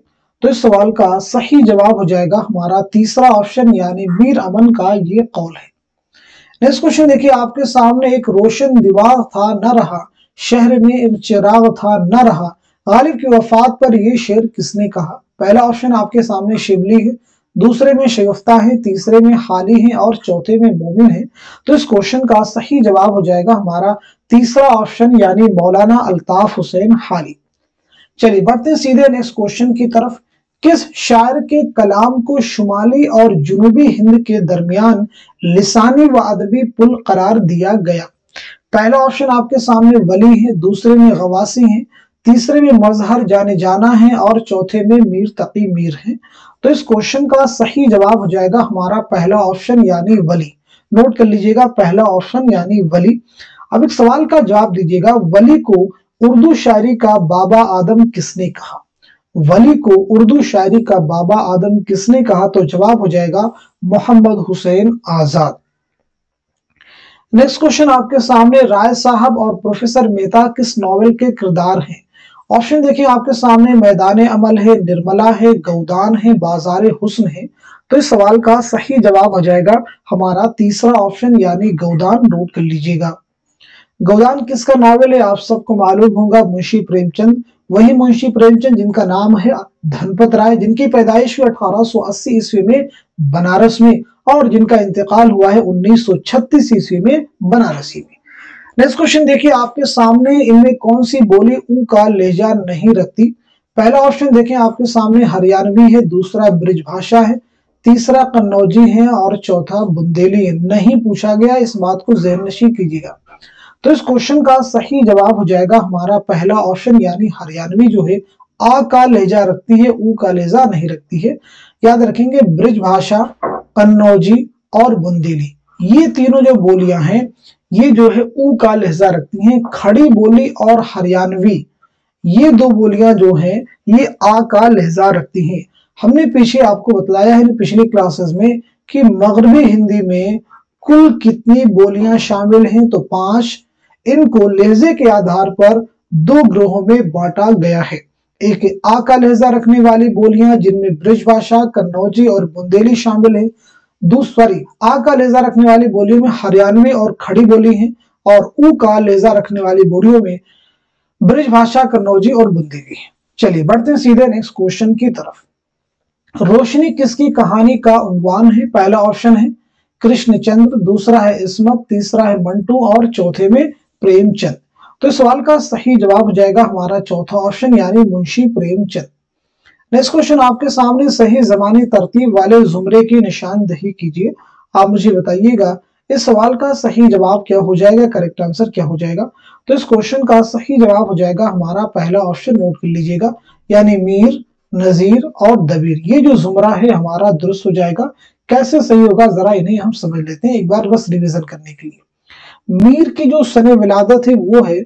तो इस सवाल का सही जवाब हो जाएगा हमारा तीसरा ऑप्शन यानी मीर अमन का ये कौल है। नेक्स्ट क्वेश्चन देखिए आपके सामने, एक रोशन दीवार था न रहा, शहर में एक चिराग था न रहा, गालिब की वफात पर यह शेर किसने कहा। पहला ऑप्शन आपके सामने शिबली है, दूसरे में शगुफ्ता है, तीसरे में हाली है और चौथे में मोमिन है। तो इस क्वेश्चन का सही जवाब हो जाएगा हमारा तीसरा ऑप्शन यानी मौलाना अल्ताफ हुसैन हाली। चलिए बढ़ते हैं सीधे नेक्स्ट क्वेश्चन की तरफ। किस शायर के कलाम को शुमाली और जुनूबी हिंद के दरमियान लिसानी व अदबी पुल करार दिया गया। पहला ऑप्शन आपके सामने वली है, दूसरे में गवासी है, तीसरे में मजहर जाने जाना है और चौथे में मीर तकी मीर है। तो इस क्वेश्चन का सही जवाब हो जाएगा हमारा पहला ऑप्शन यानी वली। नोट कर लीजिएगा पहला ऑप्शन यानी वली। अब एक सवाल का जवाब दीजिएगा, वली को उर्दू शायरी का बाबा आदम किसने कहा। वली को उर्दू शायरी का बाबा आदम किसने कहा, तो जवाब हो जाएगा मोहम्मद हुसैन आजाद। नेक्स्ट क्वेश्चन आपके सामने, राय साहब और प्रोफेसर मेहता किस नॉवेल के किरदार हैं। ऑप्शन देखिए आपके सामने, मैदान अमल है, निर्मला है, गौदान है, बाजार हुस्न है। तो इस सवाल का सही जवाब हो जाएगा हमारा तीसरा ऑप्शन यानी गौदान। नोट कर लीजिएगा। गौदान किसका नॉवेल है, आप सबको मालूम होगा, मुंशी प्रेमचंद। वही मुंशी प्रेमचंद जिनका नाम है धनपत राय, जिनकी पैदाइश हुई 1880 ईस्वी में बनारस में और जिनका इंतकाल हुआ है 1936 ईस्वी में बनारसी में। नेक्स्ट क्वेश्चन देखिए आपके सामने, इनमें कौन सी बोली ऊ का लहजा नहीं रखती। पहला ऑप्शन देखें आपके सामने हरियाणवी है, दूसरा ब्रिज भाषा है, तीसरा कन्नौजी है और चौथा बुंदेली है। नहीं पूछा गया, इस बात को ज़हननशीं कीजिएगा। तो इस क्वेश्चन का सही जवाब हो जाएगा हमारा पहला ऑप्शन यानी हरियाणवी जो है आ का लहजा रखती है, ऊ का लहजा नहीं रखती है। याद रखेंगे ब्रिज भाषा, कन्नौजी और बुंदेली, ये तीनों जो बोलियां हैं ये जो है ऊ का लहजा रखती हैं। खड़ी बोली और हरियाणवी ये दो बोलियां जो हैं ये आ का लहजा रखती हैं। हमने पीछे आपको बतलाया है पिछली क्लासेस में कि मगरबी हिंदी में कुल कितनी बोलियां शामिल हैं, तो 5। इनको लहजे के आधार पर 2 ग्रोहों में बांटा गया है। एक आ का लहजा रखने वाली बोलियां जिनमें ब्रिज भाषा, कन्नौजी और बुंदेली शामिल है। दूसरी आ का लहजा रखने वाली बोलियों में हरियाणवी और खड़ी बोली है और ऊ का लहजा रखने वाली बोलियों में ब्रिज भाषा, कन्नौजी और बुंदेली है। चलिए बढ़ते हैं सीधे नेक्स्ट क्वेश्चन की तरफ। रोशनी किसकी कहानी का उन्वान है। पहला ऑप्शन है कृष्णचंद्र, दूसरा है इस्मत, तीसरा है मंटू और चौथे में प्रेमचंद। तो इस सवाल का सही जवाब हो जाएगा हमारा चौथा ऑप्शन यानी मुंशी प्रेमचंद। नेक्स्ट क्वेश्चन आपके सामने, सही जमानी तरतीब वाले जुमरे की निशानदेही कीजिए। आप मुझे बताइएगा इस सवाल का सही जवाब क्या हो जाएगा, करेक्ट आंसर क्या हो जाएगा। तो इस क्वेश्चन का सही जवाब हो जाएगा हमारा पहला ऑप्शन। नोट कर लीजिएगा यानी मीर, नजीर और दबीर, ये जो जुमरा है हमारा दुरुस्त हो जाएगा। कैसे सही होगा जरा इन्हें हम समझ लेते हैं एक बार बस रिवीजन करने के लिए। मीर की जो सने विलादत है वो है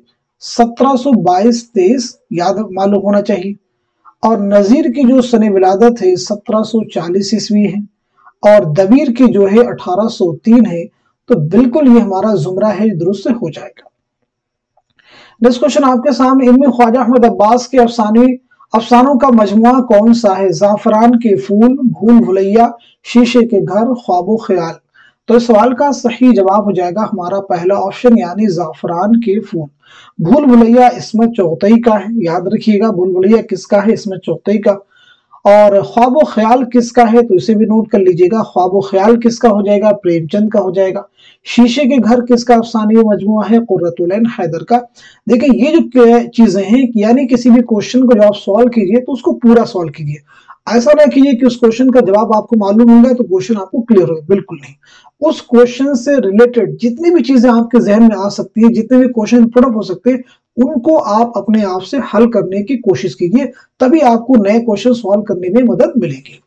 1722-23, याद मालूम होना चाहिए। और नजीर की जो सने विलादत है 1740 ईस्वी है और दबीर की जो है 1803 है। तो बिल्कुल ये हमारा जुमरा है, दुरुस्त हो जाएगा। नेक्स्ट क्वेश्चन आपके सामने, इनमें ख्वाजा अहमद अब्बास के अफसानों का मजमुआ कौन सा है। जाफरान के फूल, भूल भुलैया, शीशे के घर, ख्वाबो ख्याल। तो इस सवाल का सही जवाब हो जाएगा हमारा पहला ऑप्शन यानी जाफरान के फूल। भूल भुलैया इस्मत चौथई का है, याद रखिएगा भूल भुलैया किसका है, इस्मत चौथई का। और ख्वाबो ख्याल किसका है, तो इसे भी नोट कर लीजिएगा। ख्वाबो ख्याल किसका हो जाएगा, प्रेमचंद का हो जाएगा। शीशे के घर किसका अफसानी मजमुआ है, कुर्रतुल ऐन हैदर का। देखिए ये जो चीजें हैं, यानी किसी भी क्वेश्चन को जब आप सॉल्व कीजिए तो उसको पूरा सॉल्व कीजिए। ऐसा ना कीजिए कि उस क्वेश्चन का जवाब आपको मालूम होगा तो क्वेश्चन आपको क्लियर होगा, बिल्कुल नहीं। उस क्वेश्चन से रिलेटेड जितनी भी चीजें आपके जहन में आ सकती है, जितने भी क्वेश्चन पुट अप हो सकते हैं, उनको आप अपने आप से हल करने की कोशिश कीजिए, तभी आपको नए क्वेश्चन सॉल्व करने में मदद मिलेगी।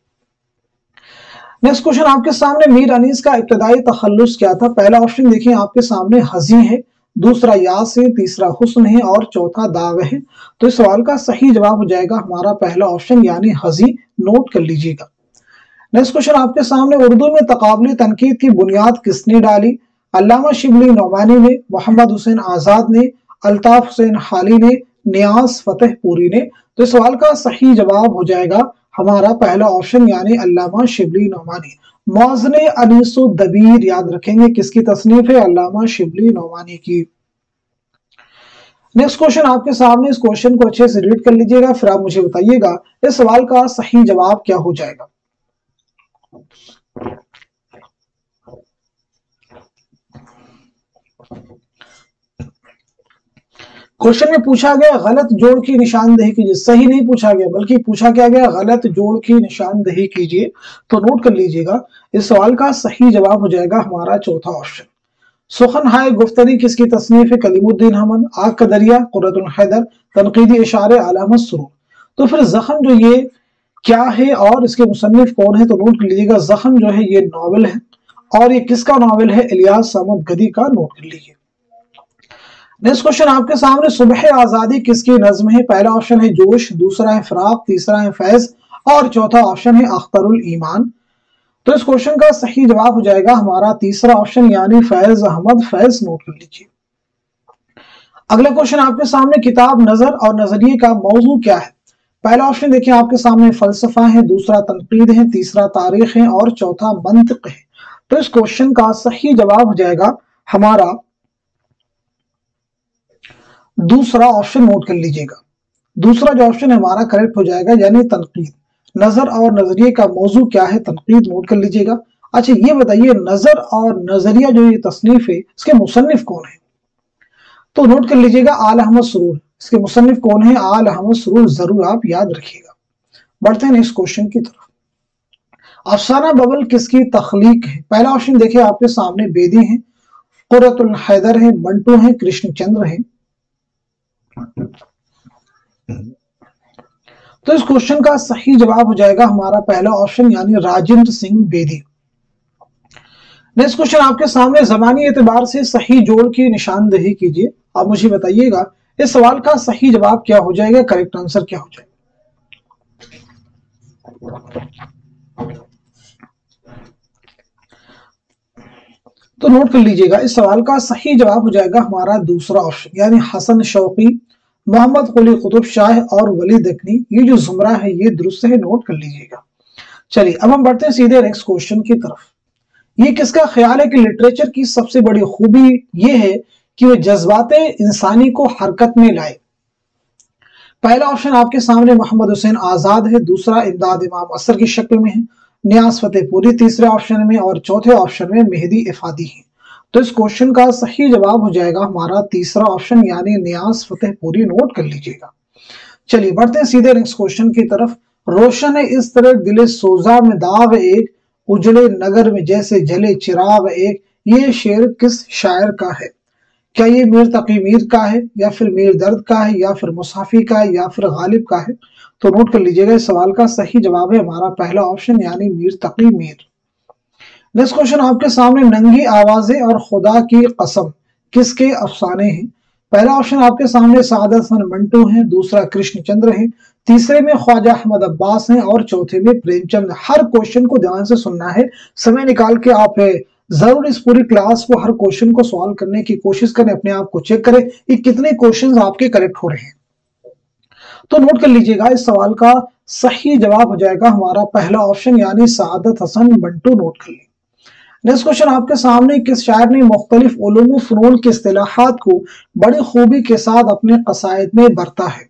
नेक्स्ट क्वेश्चन आपके सामने, मीर अनीस का इब्तदाई तखल्लुस क्या था। पहला ऑप्शन देखिए आपके सामने हजी है, दूसरा यास है, तीसरा हुस्न है और चौथा दाग है। तो इस सवाल का सही जवाब हो जाएगा हमारा पहला ऑप्शन यानी हजी। नोट कर लीजिएगा। नेक्स्ट क्वेश्चन आपके सामने, उर्दू में तकाबली तनकीद की बुनियाद किसने डाली। अल्लामा शिबली नौमानी ने, मोहम्मद हुसैन आजाद ने, अल्ताफ हुसैन हाली ने, नियाज फतेहपुरी ने। तो इस सवाल का सही जवाब हो जाएगा हमारा पहला ऑप्शन यानी अल्लामा शिबली नोमानी। मौज़न अनीसु दबीर याद रखेंगे किसकी तसनीफ है, अल्लामा शिबली नोमानी की। नेक्स्ट क्वेश्चन आपके सामने, इस क्वेश्चन को अच्छे से रीड कर लीजिएगा, फिर आप मुझे बताइएगा इस सवाल का सही जवाब क्या हो जाएगा। क्वेश्चन में पूछा गया गलत जोड़ की निशानदेही कीजिए, सही नहीं पूछा गया बल्कि पूछा क्या गया, गलत जोड़ की निशानदेही कीजिए। तो नोट कर लीजिएगा इस सवाल का सही जवाब हो जाएगा हमारा चौथा ऑप्शन। सुखन हाय गुफ्तरी किसकी तसनीफ है, कलीमुद्दीन अहमद। आग का दरिया कुर्रतुल हैदर, तनकीदी इशारे अलामत सुरूर। तो फिर जख्म जो ये क्या है और इसके मुसन्निफ कौन है, तो नोट कर लीजिएगा जख्म जो है ये नॉवेल है और ये किसका नॉवेल है, इलियास सामद गदी का। नोट कर लीजिए। नेक्स्ट क्वेश्चन आपके सामने, सुबह आजादी किसकी नज्म है। पहला ऑप्शन है जोश, दूसरा है फराक, तीसरा है फैज और चौथा ऑप्शन है अख्तरुल ईमान। तो इस क्वेश्चन का सही जवाब हो जाएगा हमारा तीसरा ऑप्शन यानी फैज अहमद। फैज नोट कर लीजिए। अगला क्वेश्चन आपके सामने, किताब नजर और नजरिए का मौजू क्या है। पहला ऑप्शन देखिए आपके सामने फलसफा है, दूसरा तनकीद है, तीसरा तारीख है और चौथा मंतिक है। तो इस क्वेश्चन का सही जवाब हो जाएगा हमारा दूसरा ऑप्शन। नोट कर लीजिएगा दूसरा जो ऑप्शन हमारा करेक्ट हो जाएगा यानी तनकीद। नजर और नजरिए का मौजू क्या है, तनकीद। नोट कर लीजिएगा। अच्छा ये बताइए नजर और नजरिया जो ये तसनीफ है इसके मुसन्निफ कौन है, तो नोट कर लीजिएगा आल अहमद सुरूर। इसके मुसन्निफ कौन है, आल अहमद सुरूर, जरूर आप याद रखिएगा। बढ़ते हैं नेक्स्ट क्वेश्चन की तरफ। अफसाना बबल किसकी तख्लीक है। पहला ऑप्शन देखिए आपके सामने बेदी है, कुर्रतुल हैदर है, मंटू है, कृष्णचंद्र है। तो इस क्वेश्चन का सही जवाब हो जाएगा हमारा पहला ऑप्शन यानी राजेंद्र सिंह बेदी। नेक्स्ट क्वेश्चन आपके सामने, जमानी एतबार से सही जोड़ की निशानदेही कीजिए। आप मुझे बताइएगा इस सवाल का सही जवाब क्या हो जाएगा, करेक्ट आंसर क्या हो जाएगा। तो नोट कर लीजिएगा इस सवाल का सही जवाब हो जाएगा हमारा दूसरा ऑप्शन यानी हसन शौकी, मोहम्मद कुली कुतुब शाह और वली दकनी। ये जो जुमरा है ये दुरुस्त है, नोट कर लीजिएगा। चलिए अब हम बढ़ते हैं सीधे नेक्स्ट क्वेश्चन की तरफ। ये किसका ख्याल है कि लिटरेचर की सबसे बड़ी खूबी ये है कि वह जज्बाते इंसानी को हरकत में लाए। पहला ऑप्शन आपके सामने मोहम्मद हुसैन आजाद है, दूसरा इमदाद इमाम असर की शक्ल में है, नियाज फतेहपुरी तीसरे ऑप्शन में और चौथे ऑप्शन में मेहदी इफादी है। तो इस क्वेश्चन का सही जवाब हो जाएगा हमारा तीसरा ऑप्शन यानी नियाज फतेहपुरी। नोट कर लीजिएगा। चलिए बढ़ते हैं सीधे नेक्स्ट क्वेश्चन की तरफ। रोशन है इस तरह दिले सोजा में दाग एक, उजड़े नगर में जैसे जले चिराग एक। ये शेर किस शायर का है, क्या ये मीर तकी मीर का है या फिर मीर दर्द का है या फिर मुसाफी का है या फिर गालिब का है। तो नोट कर लीजिएगा इस सवाल का सही जवाब है हमारा पहला ऑप्शन यानी मीर तकी मीर। नेक्स्ट क्वेश्चन आपके सामने, नंगी आवाजें और खुदा की कसम किसके अफसाने हैं। पहला ऑप्शन आपके सामने सादत हसन मंटू है, दूसरा कृष्णचंद्र है, तीसरे में ख्वाजा अहमद अब्बास हैं और चौथे में प्रेमचंद। हर क्वेश्चन को ध्यान से सुनना है, समय निकाल के आप जरूर इस पूरी क्लास को हर क्वेश्चन को सॉल्व करने की कोशिश करें, अपने आप को चेक करें कि कितने क्वेश्चंस आपके करेक्ट हो रहे हैं। तो नोट कर लीजिएगा इस सवाल का सही जवाब हो जाएगा हमारा पहला ऑप्शन यानी सादत हसन मंटू। नोट कर लीजिए। नेक्स्ट क्वेश्चन आपके सामने, किस शायर ने मुख्तलिफ उलूम फ़नून के इस्तिलाहात को बड़ी खूबी के साथ अपने कसायद में बरता है।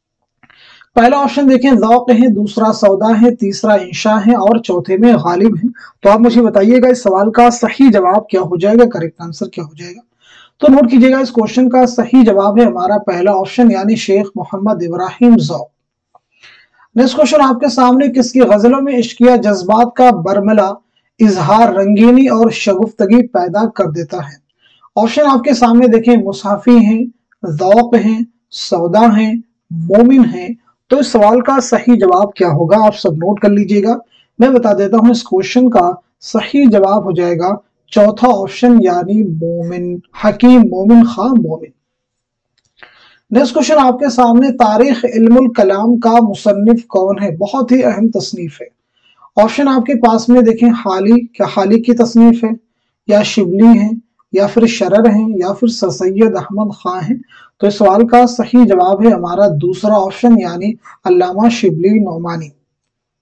पहला ऑप्शन देखें ज़ौक़ है, दूसरा सौदा है, तीसरा इंशा है और चौथे में गालिब है। तो आप मुझे बताइएगा इस सवाल का सही जवाब क्या हो जाएगा, करेक्ट आंसर क्या हो जाएगा। तो नोट कीजिएगा इस क्वेश्चन का सही जवाब है हमारा पहला ऑप्शन यानी शेख मोहम्मद इब्राहिम ज़ौक़। नेक्स्ट क्वेश्चन आपके सामने, किसकी गजलों में इश्किया जज्बात का बरमला इजहार रंगीनी और शगुफ्तगी पैदा कर देता है। ऑप्शन आपके सामने देखें मुसाफी हैं, ज़ौक़ हैं, सौदा हैं, मोमिन हैं। तो इस सवाल का सही जवाब क्या होगा आप सब नोट कर लीजिएगा। मैं बता देता हूं इस क्वेश्चन का सही जवाब हो जाएगा चौथा ऑप्शन यानी मोमिन, हकीम मोमिन खां मोमिन। नेक्स्ट क्वेश्चन आपके सामने, तारीख इल्मुल कलाम का मुसन्निफ कौन है। बहुत ही अहम तसनीफ है। ऑप्शन आपके पास में देखें हाली, क्या हाली की तसनीफ है या शिबली है या फिर शरर है या फिर सर सैयद अहमद खां है। तो इस सवाल का सही जवाब है हमारा दूसरा ऑप्शन यानी अल्लामा शिबली नोमानी।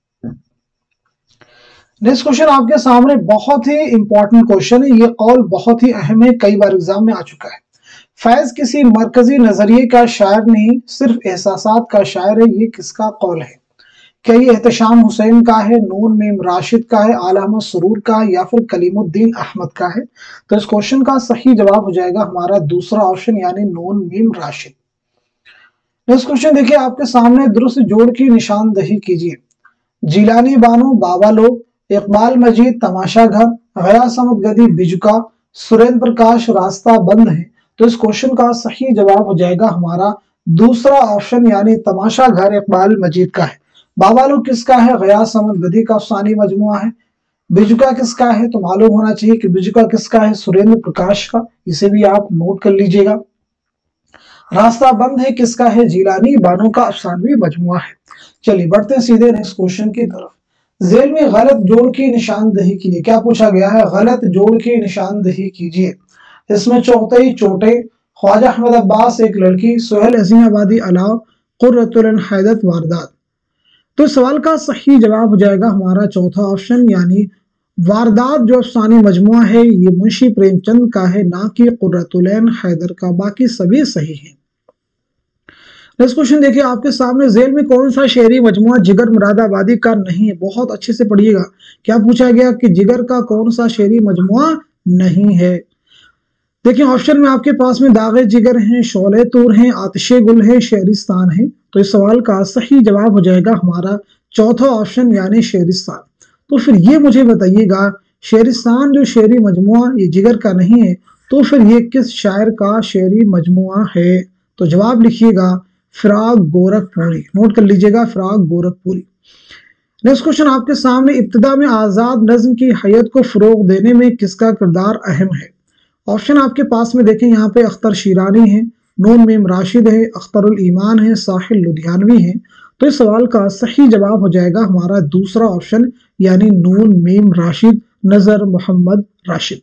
नेक्स्ट क्वेश्चन आपके सामने बहुत ही इंपॉर्टेंट क्वेश्चन है। ये कौल बहुत ही अहम है, कई बार एग्जाम में आ चुका है। फैज किसी मरकजी नजरिए का शायर नहीं, सिर्फ एहसासात का शायर है। ये किसका कौल है? क्या ये एहतशाम हुसैन का है, नून मीम राशिद का है, आला अहमद सुरूर का है, या फिर कलीमुद्दीन अहमद का है? तो इस क्वेश्चन का सही जवाब हो जाएगा हमारा दूसरा ऑप्शन यानी नून मीम राशिद। नेक्स्ट क्वेश्चन देखिए आपके सामने, दुरुस्त जोड़ की निशानदही कीजिए। जिलानी बानो बाबा लोग, इकबाल मजीद तमाशा घर, गयास अहमद गदी बिजुका, सुरेंद्र प्रकाश रास्ता बंद है। तो इस क्वेश्चन का सही जवाब हो जाएगा हमारा दूसरा ऑप्शन यानी तमाशा घर इकबाल मजीद का है। बाबा लोग किसका है? गयास अहमद गदी का अफसानी मजमुआ है। बिजुका किसका है? तो मालूम होना चाहिए कि बिजुका किसका है? सुरेंद्र प्रकाश का, इसे भी आप नोट कर लीजिएगा। रास्ता बंद है किसका है? जिलानी बानो का अफसानवी मजमुआ है। चलिए बढ़ते हैं सीधे नेक्स्ट क्वेश्चन की तरफ। जेल में गलत जोड़ की निशानदही कीजिए। क्या पूछा गया है? गलत जोड़ की निशानदही कीजिए। इसमें चौथई चोटे, ख्वाजा अहमद अब्बास एक लड़की, सोहेल अजीम आबादी अलाव, कुर्रतुल हैदत वारदात। तो सवाल का सही जवाब हो जाएगा हमारा चौथा ऑप्शन यानी वारदात जो अफसानी मजमुआ है ये मुंशी प्रेमचंद का है, ना कि कुर्रतुल हैदर का। बाकी सभी सही है। नेक्स्ट क्वेश्चन देखिए आपके सामने, जेल में कौन सा शेरी मजमुआ जिगर मुरादाबादी का नहीं है? बहुत अच्छे से पढ़िएगा। क्या पूछा गया कि जिगर का कौन सा शेरी मजमुआ नहीं है? देखिए ऑप्शन में आपके पास में दागे जिगर हैं, शोले तूर हैं, आतिशे गुल है, शेरिस्तान है। तो इस सवाल का सही जवाब हो जाएगा हमारा चौथा ऑप्शन यानी शेरिस्तान। तो फिर ये मुझे बताइएगा, शेरिस्तान जो शेरी मजमुआ ये जिगर का नहीं है, तो फिर ये किस शायर का शेरी मजमुआ है? तो जवाब लिखिएगा फिराक गोरखपुरी। नोट कर लीजिएगा फिराक गोरखपुरी। नेक्स्ट क्वेश्चन आपके सामने, इब्तिदा में आजाद नज्म की हैयत को फरोग देने में किसका किरदार अहम है? ऑप्शन आपके पास में देखें, यहाँ पे अख्तर शीरानी है, नून मीम राशिद है, अख्तरुल ईमान है, साहिल लुधियानवी है। तो इस सवाल का सही जवाब हो जाएगा हमारा दूसरा ऑप्शन यानी नून मीम राशिद, नजर मोहम्मद राशिद।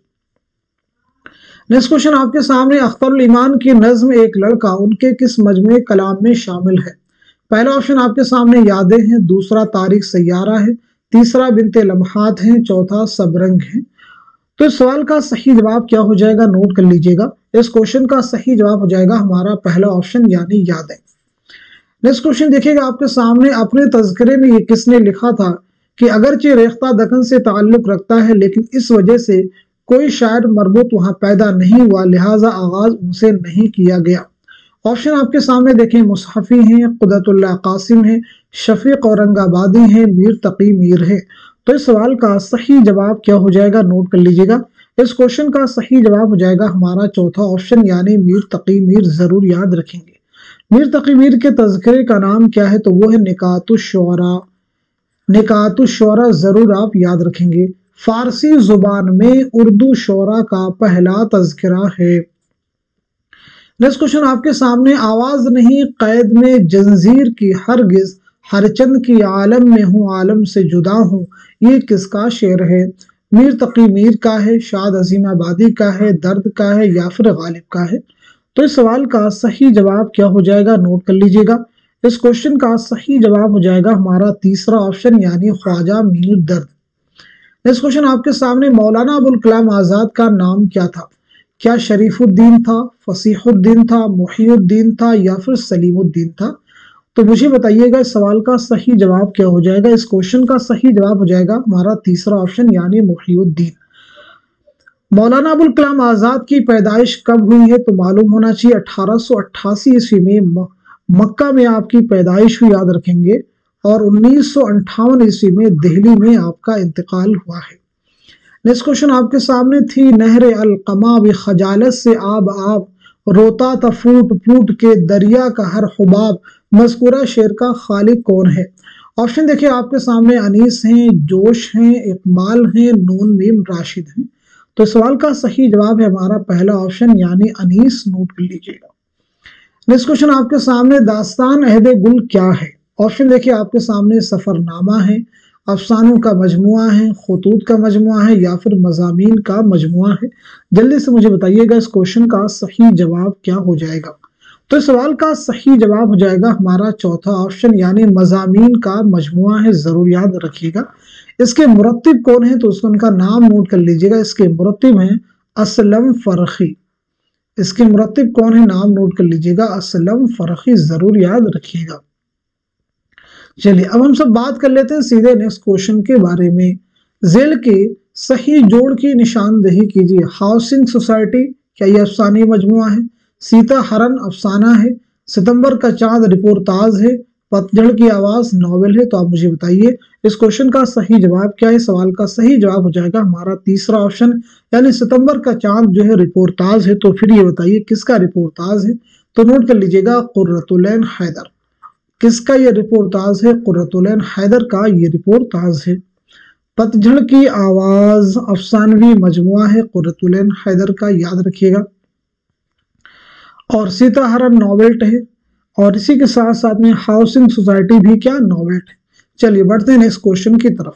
नेक्स्ट क्वेश्चन आपके सामने, अख्तरुल ईमान की नज्म एक लड़का उनके किस मजमूए कलाम में शामिल है? पहला ऑप्शन आपके सामने यादें हैं, दूसरा तारीख सैयारा है, तीसरा बिनते लम्हात है, चौथा सबरंग है। तो इस सवाल का सही जवाब क्या हो जाएगा? नोट कर लीजिएगा। इस क्वेश्चन का सही जवाब हो जाएगा हमारा पहला ऑप्शन यानी यादें। नेक्स्ट क्वेश्चन देखिएगा आपके सामने, अपने तज़किरे में ये किसने लिखा था कि अगरचे रेख्ता दक्कन से ताल्लुक रखता है लेकिन इस वजह से कोई शायर मरबूत वहां पैदा नहीं हुआ, लिहाजा आगाज उनसे नहीं किया गया। ऑप्शन आपके सामने देखें, मुसहफी हैं, कुदरतुल्लाह कासिम है, शफीक औरंगाबादी हैं, मीर तकी मीर है। तो इस सवाल का सही जवाब क्या हो जाएगा? नोट कर लीजिएगा। इस क्वेश्चन का सही जवाब हो जाएगा हमारा चौथा ऑप्शन यानी मीर तकी मीर। जरूर याद रखेंगे। मीर तकी मीर के तज़किरे का नाम क्या है? तो वो है निकातुश्शुअरा। निकातुश्शुअरा जरूर आप याद रखेंगे। फारसी जुबान में उर्दू शोरा का पहला तज़किरा है। नेक्स्ट क्वेश्चन आपके सामने, आवाज नहीं कैद में जंजीर की हरगिज, हर चंद की आलम में हूँ आलम से जुदा हूँ, ये किसका शेर है? मीर तकी मीर का है, शाद अजीम आबादी का है, दर्द का है, या फिर गालिब का है? तो इस सवाल का सही जवाब क्या हो जाएगा? नोट कर लीजिएगा। इस क्वेश्चन का सही जवाब हो जाएगा हमारा तीसरा ऑप्शन यानी ख्वाजा मीर दर्द। नेक्स्ट क्वेश्चन आपके सामने, मौलाना अबुल कलाम आजाद का नाम क्या था? क्या शरीफुद्दीन था, फसीहुद्दीन था, मुहीउद्दीन था, या फिर सलीमुद्दीन था? तो मुझे बताइएगा इस सवाल का सही जवाब क्या हो जाएगा? इस क्वेश्चन का सही जवाब हो जाएगा हमारा तीसरा ऑप्शन यानी मुहीउद्दीन। मौलाना अबुल कलाम आजाद की पैदाइश कब हुई है? तो मालूम होना चाहिए 1888 ईस्वी में मक्का में आपकी पैदाइश हुई, याद रखेंगे। और 1958 ईस्वी में दिल्ली में आपका इंतकाल हुआ है। नेक्स्ट क्वेश्चन आपके सामने, थी नहर अलकमा भी खजालत से आब आब, रोता था फूट फूट के दरिया का हर हुबाब, मज़कूरा शेर का खालिक कौन है? ऑप्शन देखिए आपके सामने, अनीस हैं, जोश हैं, इकबाल हैं, नून मीम राशिद हैं। तो सवाल का सही जवाब है हमारा पहला ऑप्शन यानी अनीस। नोट कर लीजिएगा। नेक्स्ट क्वेश्चन आपके सामने, दास्तान अहदे गुल क्या है? ऑप्शन देखिए आपके सामने, सफरनामा है, अफसानों का मजमुआ है, खुतूत का मजमुआ है, या फिर मजामीन का मजमुआ है। जल्दी से मुझे बताइएगा इस क्वेश्चन का सही जवाब क्या हो जाएगा? तो इस सवाल का सही जवाब हो जाएगा हमारा चौथा ऑप्शन यानी मजामीन का मजमुआ है। जरूर याद रखिएगा। इसके मुरत्तिब कौन है? तो उसको उनका नाम नोट कर लीजिएगा। इसके मुरत्तिब हैं असलम फरखी। इसके मुरत्तिब कौन है? नाम नोट कर लीजिएगा, असलम फरखी, जरूर याद रखिएगा। चलिए अब हम सब बात कर लेते हैं सीधे नेक्स्ट क्वेश्चन के बारे में। जेल के सही जोड़ की निशानदेही कीजिए। हाउसिंग सोसाइटी, क्या ये अफसानी मजमुआ है? सीता हरण अफसाना है? सितंबर का चांद रिपोर्टाज है? पतझड़ की आवाज नॉवेल है? तो आप मुझे बताइए इस क्वेश्चन का सही जवाब क्या है। सवाल का सही जवाब हो जाएगा हमारा तीसरा ऑप्शन, यानी सितंबर का चांद जो है रिपोर्टाज है। तो फिर ये बताइए किसका रिपोर्टाज है? तो नोट कर लीजिएगा, कुर्रतुलैन हैदर। किसका ये रिपोर्टाज है? कुर्रतुलैन हैदर का ये रिपोर्टाज है। पतझड़ की आवाज अफसानवी मजमुआ है, कुर्रतुलैन हैदर का, याद रखिएगा। और सीता हरण नॉवेल है, और इसी के साथ साथ में हाउसिंग सोसाइटी भी क्या नॉवेल है। चलिए बढ़ते हैं नेक्स्ट क्वेश्चन की तरफ।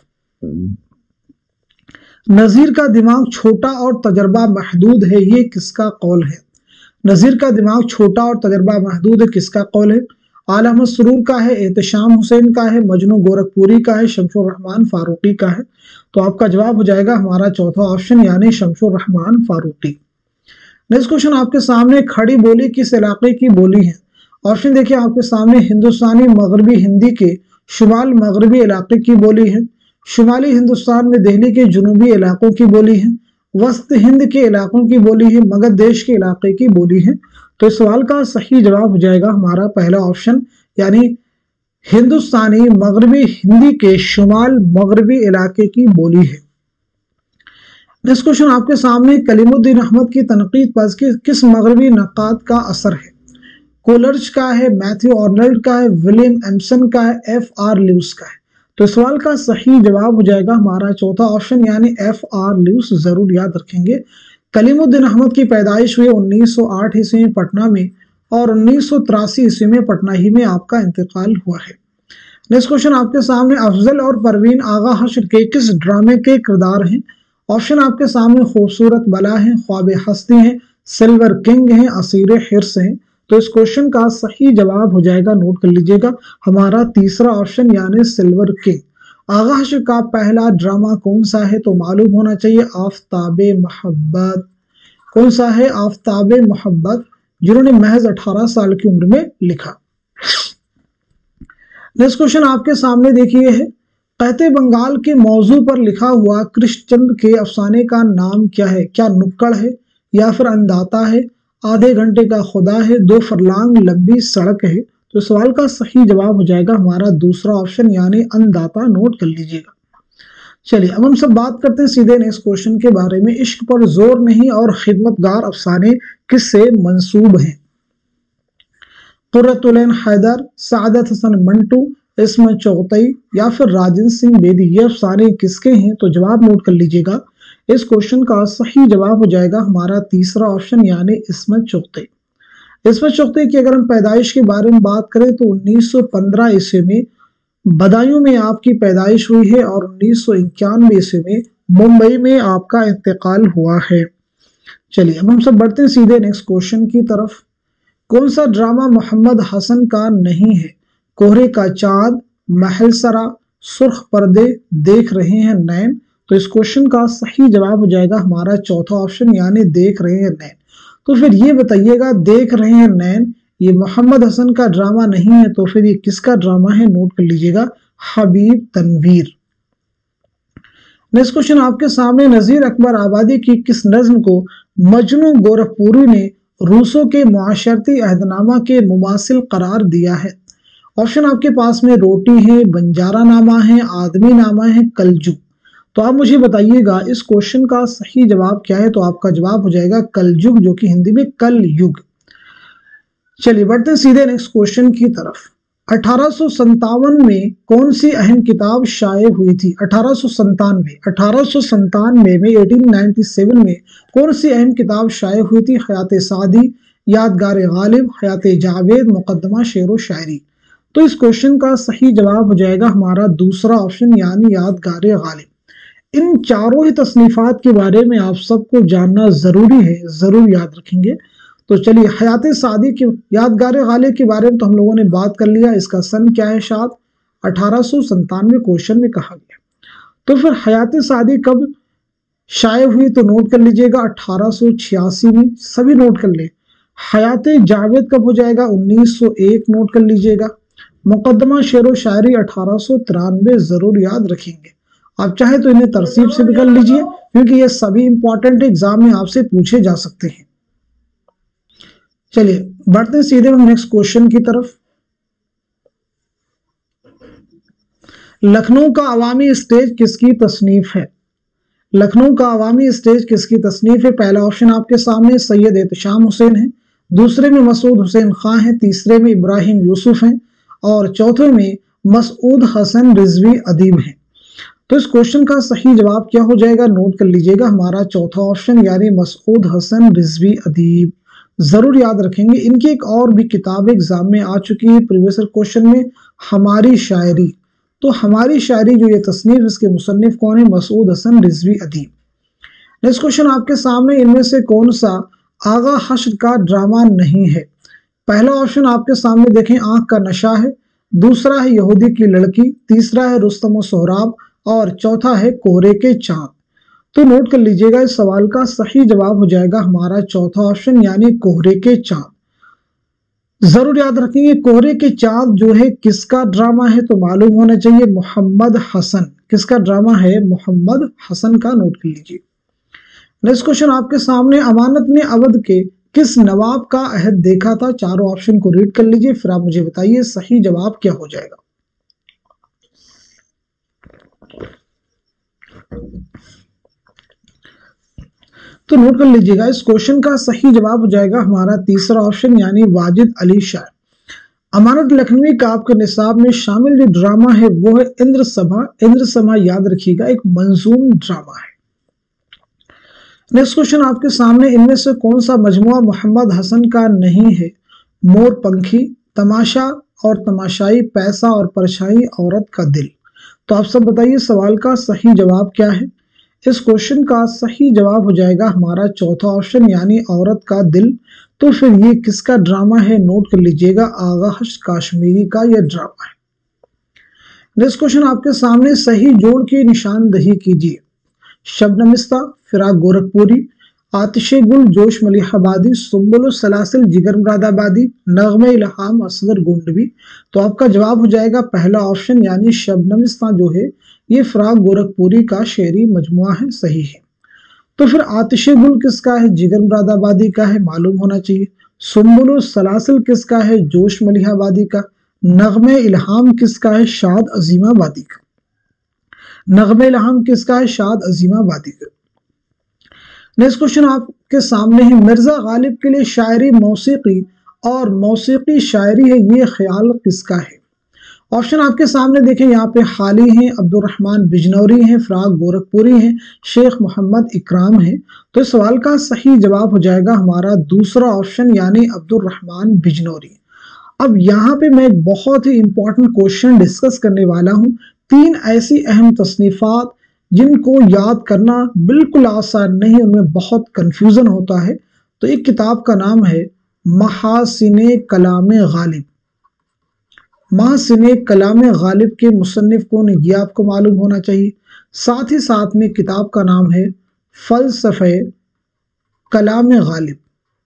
नजीर का दिमाग छोटा और तजर्बा महदूद है, ये किसका कौल है? नजीर का दिमाग छोटा और तजर्बा महदूद है, किसका कौल है? आला अहमद सुरूर का है, एहतशाम हुसैन का है, मजनू गोरखपुरी का है, शमशुर रहमान फारूकी का है? तो आपका जवाब हो जाएगा हमारा चौथा ऑप्शन, यानी शमशुर रहमान फारूकी। नेक्स्ट क्वेश्चन आपके सामने, खड़ी बोली किस इलाके की बोली है? ऑप्शन देखिए आपके सामने, हिंदुस्तानी मगरबी हिंदी के शुमाल मगरबी इलाके की बोली है, शुमाली हिंदुस्तान में दिल्ली के जुनूबी इलाकों की बोली है, वस्त हिंद के इलाकों की बोली है, मगध देश के इलाके की बोली है? तो इस सवाल का सही जवाब हो जाएगा हमारा पहला ऑप्शन, यानी हिंदुस्तानी मगरबी हिंदी के शुमाल मगरबी इलाके की बोली है। नेक्स्ट क्वेश्चन आपके सामने, कलीमुद्दीन अहमद की तनकीद पर किस मगरबी नक्काद का असर है? कोलर्ज का है, मैथ्यू आर्नल्ड का है, विलियम एम्सन का है, एफ.आर. ल्यूस का है? तो इस सवाल का सही जवाब हो जाएगा हमारा चौथा ऑप्शन, यानी एफ.आर. ल्यूस, जरूर याद रखेंगे। कलीमुद्दीन अहमद की पैदाइश हुई 1908 ईस्वी में पटना में, और 1983 ईस्वी में पटना ही में आपका इंतकाल हुआ है। नेक्स्ट क्वेश्चन आपके सामने, अफजल और परवीन आगा हश्र के किस ड्रामे के किरदार हैं? ऑप्शन आपके सामने, खूबसूरत बला है, ख्वाब हस्ती है, सिल्वर किंग है, असीर हिर्स है? तो इस क्वेश्चन का सही जवाब हो जाएगा, नोट कर लीजिएगा, हमारा तीसरा ऑप्शन, यानी सिल्वर किंग। आगा हश्र का पहला ड्रामा कौन सा है? तो मालूम होना चाहिए, आफताबे मोहब्बत। कौन सा है? आफताबे मोहब्बत, जिन्होंने महज 18 साल की उम्र में लिखा। नेक्स्ट क्वेश्चन आपके सामने देखिए है, कहते बंगाल के मौजू पर लिखा हुआ कृष्णचंद्र के अफसाने का नाम क्या है? क्या नुक्कड़ है, या फिर अंदाता है, आधे घंटे का खुदा है, 2 फरलांग लंबी सड़क है? तो सवाल का सही जवाब हो जाएगा हमारा दूसरा ऑप्शन, यानी अंदाता, नोट कर लीजिएगा। चलिए अब हम सब बात करते हैं सीधे नेक्स्ट क्वेश्चन के बारे में। इश्क पर जोर नहीं और खिदमतगार अफसाने किससे मंसूब हैं? कुर्रतुलैन हैदर, सादत हसन मंटू, इस्मत चौगतई, या फिर राजेंद्र सिंह बेदी? ये अफसाने किसके हैं? तो जवाब नोट कर लीजिएगा। इस क्वेश्चन का सही जवाब हो जाएगा हमारा तीसरा ऑप्शन, यानी इस्मत चौगतई। इस्मत चौगतई की अगर हम पैदाइश के बारे में बात करें तो 1915 ईस्वी में बदायूं में आपकी पैदाइश हुई है, और 1991 ईस्वी में मुंबई में आपका इंतकाल हुआ है। चलिए अब हम सब बढ़ते हैं सीधे नेक्स्ट क्वेश्चन की तरफ। कौन सा ड्रामा मोहम्मद हसन का नहीं है? कोहरे का चांद, महल सरा, सुर्ख पर्दे, देख रहे हैं नैन? तो इस क्वेश्चन का सही जवाब हो जाएगा हमारा चौथा ऑप्शन, यानी देख रहे हैं नैन। तो फिर ये बताइएगा, देख रहे हैं नैन ये मोहम्मद हसन का ड्रामा नहीं है, तो फिर ये किसका ड्रामा है? नोट कर लीजिएगा, हबीब तनवीर। नेक्स्ट क्वेश्चन आपके सामने, नजीर अकबर आबादी की किस नज्म को मजनू गोरखपुरी ने रूसों के मुआशरती अहदनामा के मुमासिल करार दिया है? ऑप्शन आपके पास में रोटी है, बंजारा नामा है, आदमी नामा है, कलजुग? तो आप मुझे बताइएगा इस क्वेश्चन का सही जवाब क्या है? तो आपका जवाब हो जाएगा कलजुग, जो कि हिंदी में कल युग। चलिए बढ़ते हैं सीधे नेक्स्ट क्वेश्चन की तरफ। 1857 में कौन सी अहम किताब शाये हुई थी? 1897 में 1897 में कौन सी अहम किताब शाये हुई थी? हयात सादी, यादगार गालिब, हयात जावेद, मुकदमा शेर व शायरी? तो इस क्वेश्चन का सही जवाब हो जाएगा हमारा दूसरा ऑप्शन, यानी यादगार गालिब। इन चारों ही तसनीफात के बारे में आप सबको जानना जरूरी है, जरूर याद रखेंगे। तो चलिए, हयात सादी के यादगार गालिब के बारे में तो हम लोगों ने बात कर लिया। इसका सन क्या है? शायद 1897 क्वेश्चन में कहा गया। तो फिर हयात सादी कब शाये हुई, तो नोट कर लीजिएगा 1886 में, सभी नोट कर ले। हयात जावेद कब हो जाएगा, 1901 नोट कर लीजिएगा। मुकदमा शेर व शायरी 1893 जरूर याद रखेंगे। आप चाहे तो इन्हें तरसीब से भी कर लीजिए, क्योंकि ये सभी इंपॉर्टेंट एग्जाम में आपसे पूछे जा सकते हैं। चलिए बढ़ते हैं सीधे हम नेक्स्ट क्वेश्चन की तरफ। लखनऊ का अवामी स्टेज किसकी तसनीफ है? लखनऊ का अवामी स्टेज किसकी तसनीफ है? पहला ऑप्शन आपके सामने सैयद एहतशाम हुसैन है, दूसरे में मसूद हुसैन खां है, तीसरे में इब्राहिम यूसुफ हैं और चौथे में मसूद हसन रिजवी अदीब हैं। तो इस क्वेश्चन का सही जवाब क्या हो जाएगा, नोट कर लीजिएगा हमारा चौथा ऑप्शन यानी मसूद हसन रिजवी अदीब। जरूर याद रखेंगे। इनकी एक और भी किताब एग्जाम में आ चुकी है प्रीवियस क्वेश्चन में, हमारी शायरी। तो हमारी शायरी जो ये तसनीफ, इसके मुसन्निफ कौन है, मसूद हसन रिजवी अदीब। नेक्स्ट क्वेश्चन आपके सामने, इनमें से कौन सा आगा हश्र का ड्रामा नहीं है? पहला ऑप्शन आपके सामने देखें, आंख का नशा है, दूसरा है यहूदी की लड़की, तीसरा है रुस्तम और सोहराब और चौथा है कोहरे के चांद। तो नोट कर लीजिएगा, इस सवाल का सही जवाब हो जाएगा हमारा चौथा ऑप्शन यानी कोहरे के चांद। जरूर याद रखेंगे, कोहरे के चांद जो है किसका ड्रामा है, तो मालूम होना चाहिए मोहम्मद हसन। किसका ड्रामा है, मोहम्मद हसन का, नोट कर लीजिए। नेक्स्ट क्वेश्चन आपके सामने, अमानत ने अवध के किस नवाब का अहद देखा था? चारों ऑप्शन को रीड कर लीजिए, फिर आप मुझे बताइए सही जवाब क्या हो जाएगा। तो नोट कर लीजिएगा, इस क्वेश्चन का सही जवाब हो जाएगा हमारा तीसरा ऑप्शन यानी वाजिद अली शाह। अमानत लखनवी का आपके निसाब में शामिल जो ड्रामा है वो है इंद्र सभा। इंद्र सभा याद रखिएगा एक मंजूम ड्रामा है। नेक्स्ट क्वेश्चन आपके सामने, इनमें से कौन सा मजमुआ मोहम्मद हसन का नहीं है? मोर पंखी, तमाशा और तमाशाई, पैसा और परछाई, औरत का दिल। तो आप सब बताइए सवाल का सही जवाब क्या है। इस क्वेश्चन का सही जवाब हो जाएगा हमारा चौथा ऑप्शन यानी औरत का दिल। तो फिर ये किसका ड्रामा है, नोट कर लीजिएगा आगा हश्र काश्मीरी का यह ड्रामा है। नेक्स्ट क्वेश्चन आपके सामने, सही जोड़ की निशानदही कीजिए। शबनमिस्ता, फिराक गोरखपुरी, आतिशे गुल जोश मलिहाबादी, सुम्बुल सलासिल जिगर मुरादाबादी, नगमे इल्हाम असगर गोंडवी। तो आपका जवाब हो जाएगा पहला ऑप्शन यानी शबनमिस्ता जो है ये फिराक गोरखपुरी का शेरी मजमुआ है, सही है। तो फिर आतिशे गुल किसका है, जिगर मुरादाबादी का है, मालूम होना चाहिए। सुम्बुल सलासिल किसका है, जोश मलिहाबादी का। नगमे इल्हाम किसका है, शाद अजीमाबादी का। नगमे इल्हाम किसका है, शाद अजीमाबादी का। नेक्स्ट क्वेश्चन आपके सामने है, मिर्जा गालिब के लिए शायरी मौसीकी और मौसीकी शायरी है, ये ख्याल किसका है? ऑप्शन आपके सामने देखें, यहाँ पे हाली हैं, अब्दुर्रहमान बिजनौरी हैं, फिराक गोरखपुरी हैं, शेख मोहम्मद इकराम हैं। तो इस सवाल का सही जवाब हो जाएगा हमारा दूसरा ऑप्शन यानी अब्दुर्रहमान बिजनौरी। अब यहाँ पे मैं एक बहुत ही इंपॉर्टेंट क्वेश्चन डिस्कस करने वाला हूँ। तीन ऐसी अहम तसनीफात जिनको याद करना बिल्कुल आसान नहीं, उनमें बहुत कंफ्यूजन होता है। तो एक किताब का नाम है महासिने कलामे गालिब। महासिने कलामे गालिब के मुसन्निफ कौन है, ये आपको मालूम होना चाहिए। साथ ही साथ में किताब का नाम है फलसफे कलामे गालिब,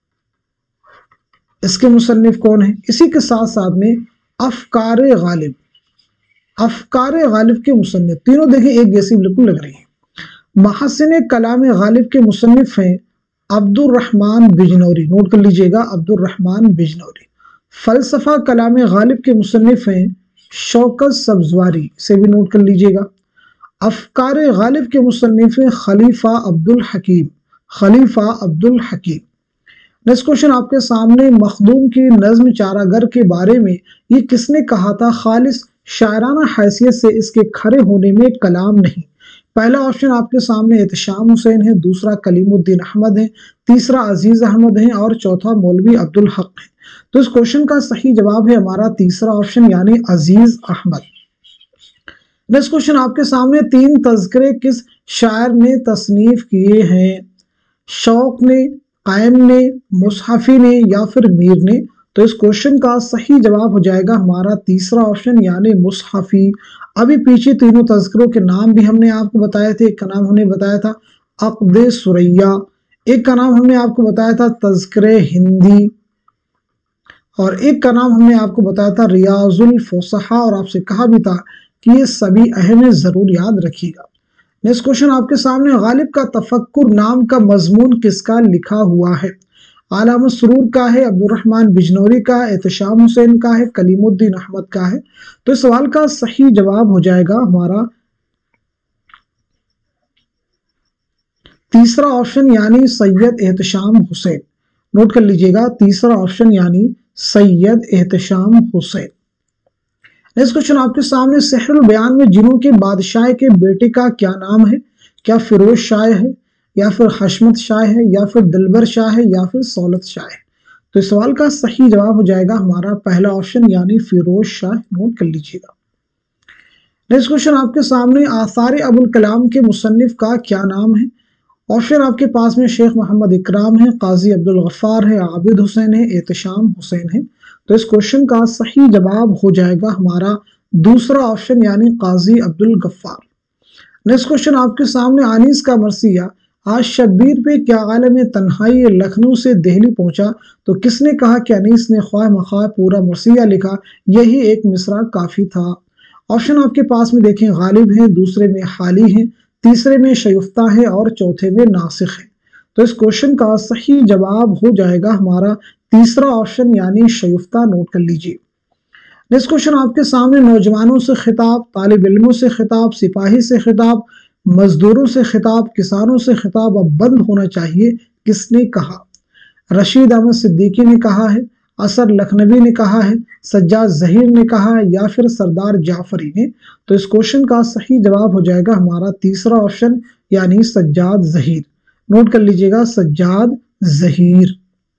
इसके मुसन्निफ कौन है। इसी के साथ साथ में अफकारे गालिब, अफकारे गालिब के मुसन्निफ, तीनों देखें एक जैसी बिल्कुल लग रही है। महासिने कलामे गालिब के मुसन्निफ हैं अब्दुर्रहमान बिजनौरी, नोट कर लीजिएगा अब्दुर्रहमान बिजनौरी। फलसफा कलामे गालिब के मुसन्निफ हैं शौकत सब्जवारी, से भी नोट कर लीजिएगा। अफकारे गालिब के मुसन्निफ हैं खलीफा अब्दुल हकीम, खलीफा अब्दुल हकीम। नेक्स्ट क्वेश्चन आपके सामने, मखदूम की नज्म चारागर के बारे में ये किसने कहा था, खालिस शायराना हैसियत से इसके खड़े होने में कलाम नहीं। पहला ऑप्शन आपके सामने एहतशाम हुसैन है, दूसरा कलीमुद्दीन अहमद है, तीसरा अजीज अहमद है और चौथा मौलवी अब्दुल हक है। तो इस क्वेश्चन का सही जवाब है हमारा तीसरा ऑप्शन यानी अजीज अहमद। नेक्स्ट क्वेश्चन आपके सामने, तीन तज़किरे किस शायर ने तसनीफ किए हैं, शौक ने, कायम ने, मुसहफी ने या फिर मीर ने। तो इस क्वेश्चन का सही जवाब हो जाएगा हमारा तीसरा ऑप्शन यानी मुसहफी। अभी पीछे तीनों तज़किरों के नाम भी हमने आपको बताए थे। एक का नाम हमने बताया था अक़्द सुरैया, एक का नाम हमने आपको बताया था तज़किरे हिंदी, और एक का नाम हमने आपको बताया था रियाजुल फुसहा, और आपसे कहा भी था कि ये सभी अहम जरूर याद रखिएगा। नेक्स्ट क्वेश्चन आपके सामने, गालिब का तफक्कुर नाम का मजमून किसका लिखा हुआ है? आला मसरूर का है, अब्दुर्रहमान बिजनौरी का है, एहतशाम हुसैन का है, कलीमुद्दीन अहमद का है। तो इस सवाल का सही जवाब हो जाएगा हमारा तीसरा ऑप्शन यानी सैयद एहतशाम हुसैन। नोट कर लीजिएगा, तीसरा ऑप्शन यानी सैयद एहतशाम हुसैन। नेक्स्ट क्वेश्चन आपके सामने, सहरुल बयान में जिनों के बादशाह के बेटे का क्या नाम है? क्या फिरोज शाह है, या फिर हशमत शाह है, या फिर दिलबर शाह है, या फिर सौलत शाह है? तो इस सवाल का सही जवाब हो जाएगा हमारा पहला ऑप्शन यानी फिरोज शाह। नोट कर लीजिएगा। नेक्स्ट क्वेश्चन आपके सामने, आसार अबुल कलाम के मुसन्निफ का क्या नाम है? ऑप्शन आपके पास में शेख मोहम्मद इकराम है, काजी अब्दुल गफ्फार है, आबिद हुसैन है, एहतशाम हुसैन है। तो इस क्वेश्चन का सही जवाब हो जाएगा हमारा दूसरा ऑप्शन यानी काजी अब्दुल गफ्फार। नेक्स्ट क्वेश्चन आपके सामने, अनीस का मरसिया आज शब्बीर पे क्या आलम तन्हाई लखनऊ से दिल्ली पहुंचा, तो किसने कहा कि अनीस ने ख्वाह मख्वाह पूरा मरसिया लिखा, यही एक मिसरा काफी था? ऑप्शन आपके पास में देखें, गालिब है, दूसरे में हाली है, तीसरे में शयुफ्ता है, और चौथे में नासिख है। तो इस क्वेश्चन का सही जवाब हो जाएगा हमारा तीसरा ऑप्शन यानी शयुफ्ता। नोट कर लीजिए। नेक्स्ट क्वेश्चन आपके सामने, नौजवानों से खिताब, तालिब इल्मों से खिताब, सिपाही से खिताब, मजदूरों से खिताब, किसानों से खिताब अब बंद होना चाहिए, किसने कहा? रशीद अहमद सिद्दीकी ने कहा है, असर लखनवी ने कहा है, सज्जाद जहीर ने कहा है, या फिर सरदार जाफरी ने? तो इस क्वेश्चन का सही जवाब हो जाएगा हमारा तीसरा ऑप्शन यानी सज्जाद जहीर। नोट कर लीजिएगा, सज्जाद जहीर।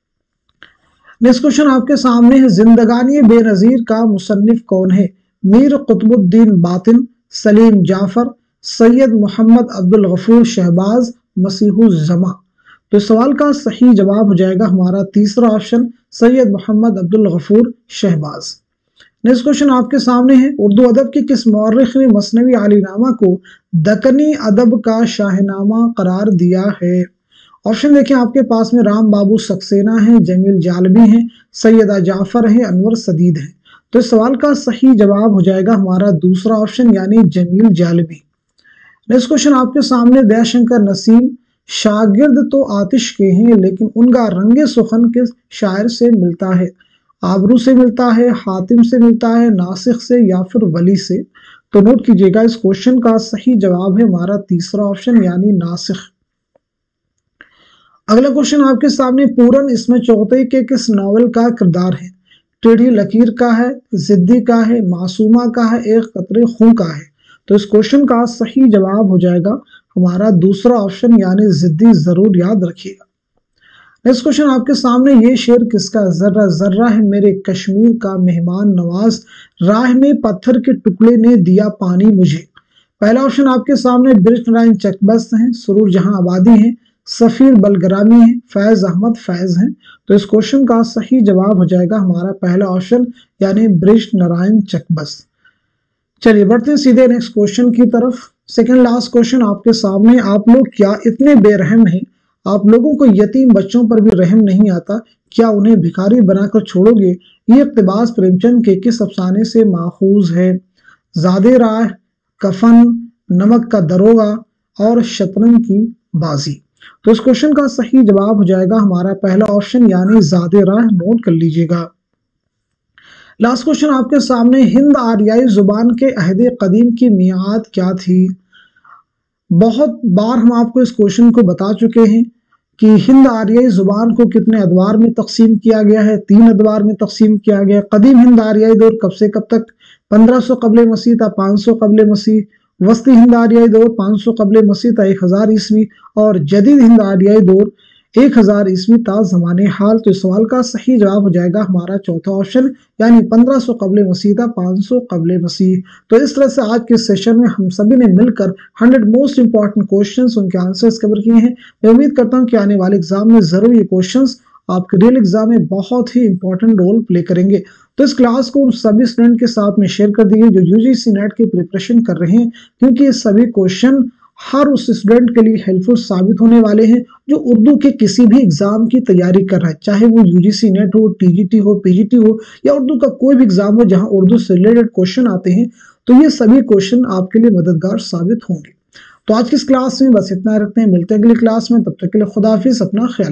नेक्स्ट क्वेश्चन आपके सामने है, जिंदगानी बेनजीर का मुसन्निफ कौन है? मीर कुतुबुद्दीन बातिन, सलीम जाफर, सैयद मोहम्मद अब्दुल गफूर शहबाज, मसीहुज़्ज़मा। तो सवाल का सही जवाब हो जाएगा हमारा तीसरा option Syed Mohammad Abdul Ghafoor Shahbaz. Next question आपके सामने है, उर्दू अदब के किस मौर्रिख ने मसनवी आलीनामा को दक्कनी अदब का शाहनामा करार दिया है? ऑप्शन देखें आपके पास में, राम बाबू सक्सेना है, जमील जालबी है, सैयदा जाफर है, अनवर सदीद है। तो इस सवाल का सही जवाब हो जाएगा हमारा दूसरा ऑप्शन यानी जमील जालबी। नेक्स्ट क्वेश्चन आपके सामने, दयाशंकर नसीम शागिर्द तो आतिश के हैं लेकिन उनका रंगे सुखन के शायर से मिलता है? आबरू से मिलता है, हातिम से मिलता है, नासिख से, या फिर वली से? तो नोट कीजिएगा, इस क्वेश्चन का सही जवाब है हमारा तीसरा ऑप्शन यानी नासिख। अगला क्वेश्चन आपके सामने, पूरन इसमें चौथे के किस नॉवल का किरदार है? टेढ़ी लकीर का है, जिद्दी का है, मासूमा का है, एक कतरे खून का है? तो इस क्वेश्चन का सही जवाब हो जाएगा हमारा दूसरा ऑप्शन यानी जिद्दी, जरूर याद रखिएगा। नेक्स्ट क्वेश्चन आपके सामने, ये शेर किसका? जर्रा जर्रा है मेरे कश्मीर का मेहमान नवाज, राह में पत्थर के टुकड़े ने दिया पानी मुझे। पहला ऑप्शन आपके सामने ब्रिज नारायण चकबस्त हैं, सुरूर जहां आबादी हैं, सफीर बलगरामी है, फैज अहमद फैज हैं। तो इस क्वेश्चन का सही जवाब हो जाएगा हमारा पहला ऑप्शन यानी ब्रिज नारायण चकबस्त। चलिए बढ़ते हैं सीधे नेक्स्ट क्वेश्चन की तरफ। सेकंड लास्ट क्वेश्चन आपके सामने, आप लोग क्या इतने बेरहम हैं? आप लोगों को यतीम बच्चों पर भी रहम नहीं आता, क्या उन्हें भिखारी बनाकर छोड़ोगे? ये इक़्तिबास प्रेमचंद के किस अफसाने से माखूज है? ज़ादे राह, कफन, नमक का दरोगा, और शतरंज की बाजी। तो इस क्वेश्चन का सही जवाब हो जाएगा हमारा पहला ऑप्शन यानी ज़ादे राह। नोट कर लीजिएगा। लास्ट क्वेश्चन आपके सामने, हिंद आर्याई जुबान के अहद कदीम की मियाद क्या थी? बहुत बार हम आपको इस क्वेश्चन को बता चुके हैं कि हिंद आर्याई जुबान को कितने अदवार में तकसीम किया गया है। 3 अदवार में तकसीम किया गया। कदीम हिंद आर्याई दौर कब से कब तक? 1500 कबल मसीह था 500 कबल मसीह। वस्ती हिंद आर्याई दौर 500 कबल मसीह था 1000 ईस्वी। और जदीद हिंद आर्याई दौर 1000 ईस्वी ता ज़माने हाल। तो इस सवाल का सही जवाब हो जाएगा हमारा चौथा ऑप्शन यानी 1500 कबल मसीह था 500 कबल मसीह। तो इस तरह से आज के सेशन में हम सभी ने मिलकर 100 मोस्ट इंपॉर्टेंट क्वेश्चंस, उनके आंसर्स कवर किए हैं। मैं उम्मीद करता हूं कि आने वाले एग्जाम में जरूर ये क्वेश्चंस आपके रियल एग्जाम में बहुत ही इंपॉर्टेंट रोल प्ले करेंगे। तो इस क्लास को उन सभी स्टूडेंट के साथ में शेयर कर दीजिए जो यूजीसी नेट की प्रिपरेशन कर रहे हैं, क्योंकि ये सभी क्वेश्चन हर उस स्टूडेंट के लिए हेल्पफुल साबित होने वाले हैं जो उर्दू के किसी भी एग्जाम की तैयारी कर रहा है, चाहे वो यूजीसी नेट हो, टीजीटी हो, पीजीटी हो या उर्दू का कोई भी एग्जाम हो जहां उर्दू से रिलेटेड क्वेश्चन आते हैं। तो ये सभी क्वेश्चन आपके लिए मददगार साबित होंगे। तो आज की इस क्लास में बस इतना रखते हैं, मिलते हैं अगली क्लास में, तब तक के लिए खुदा हाफिज, अपना ख्याल।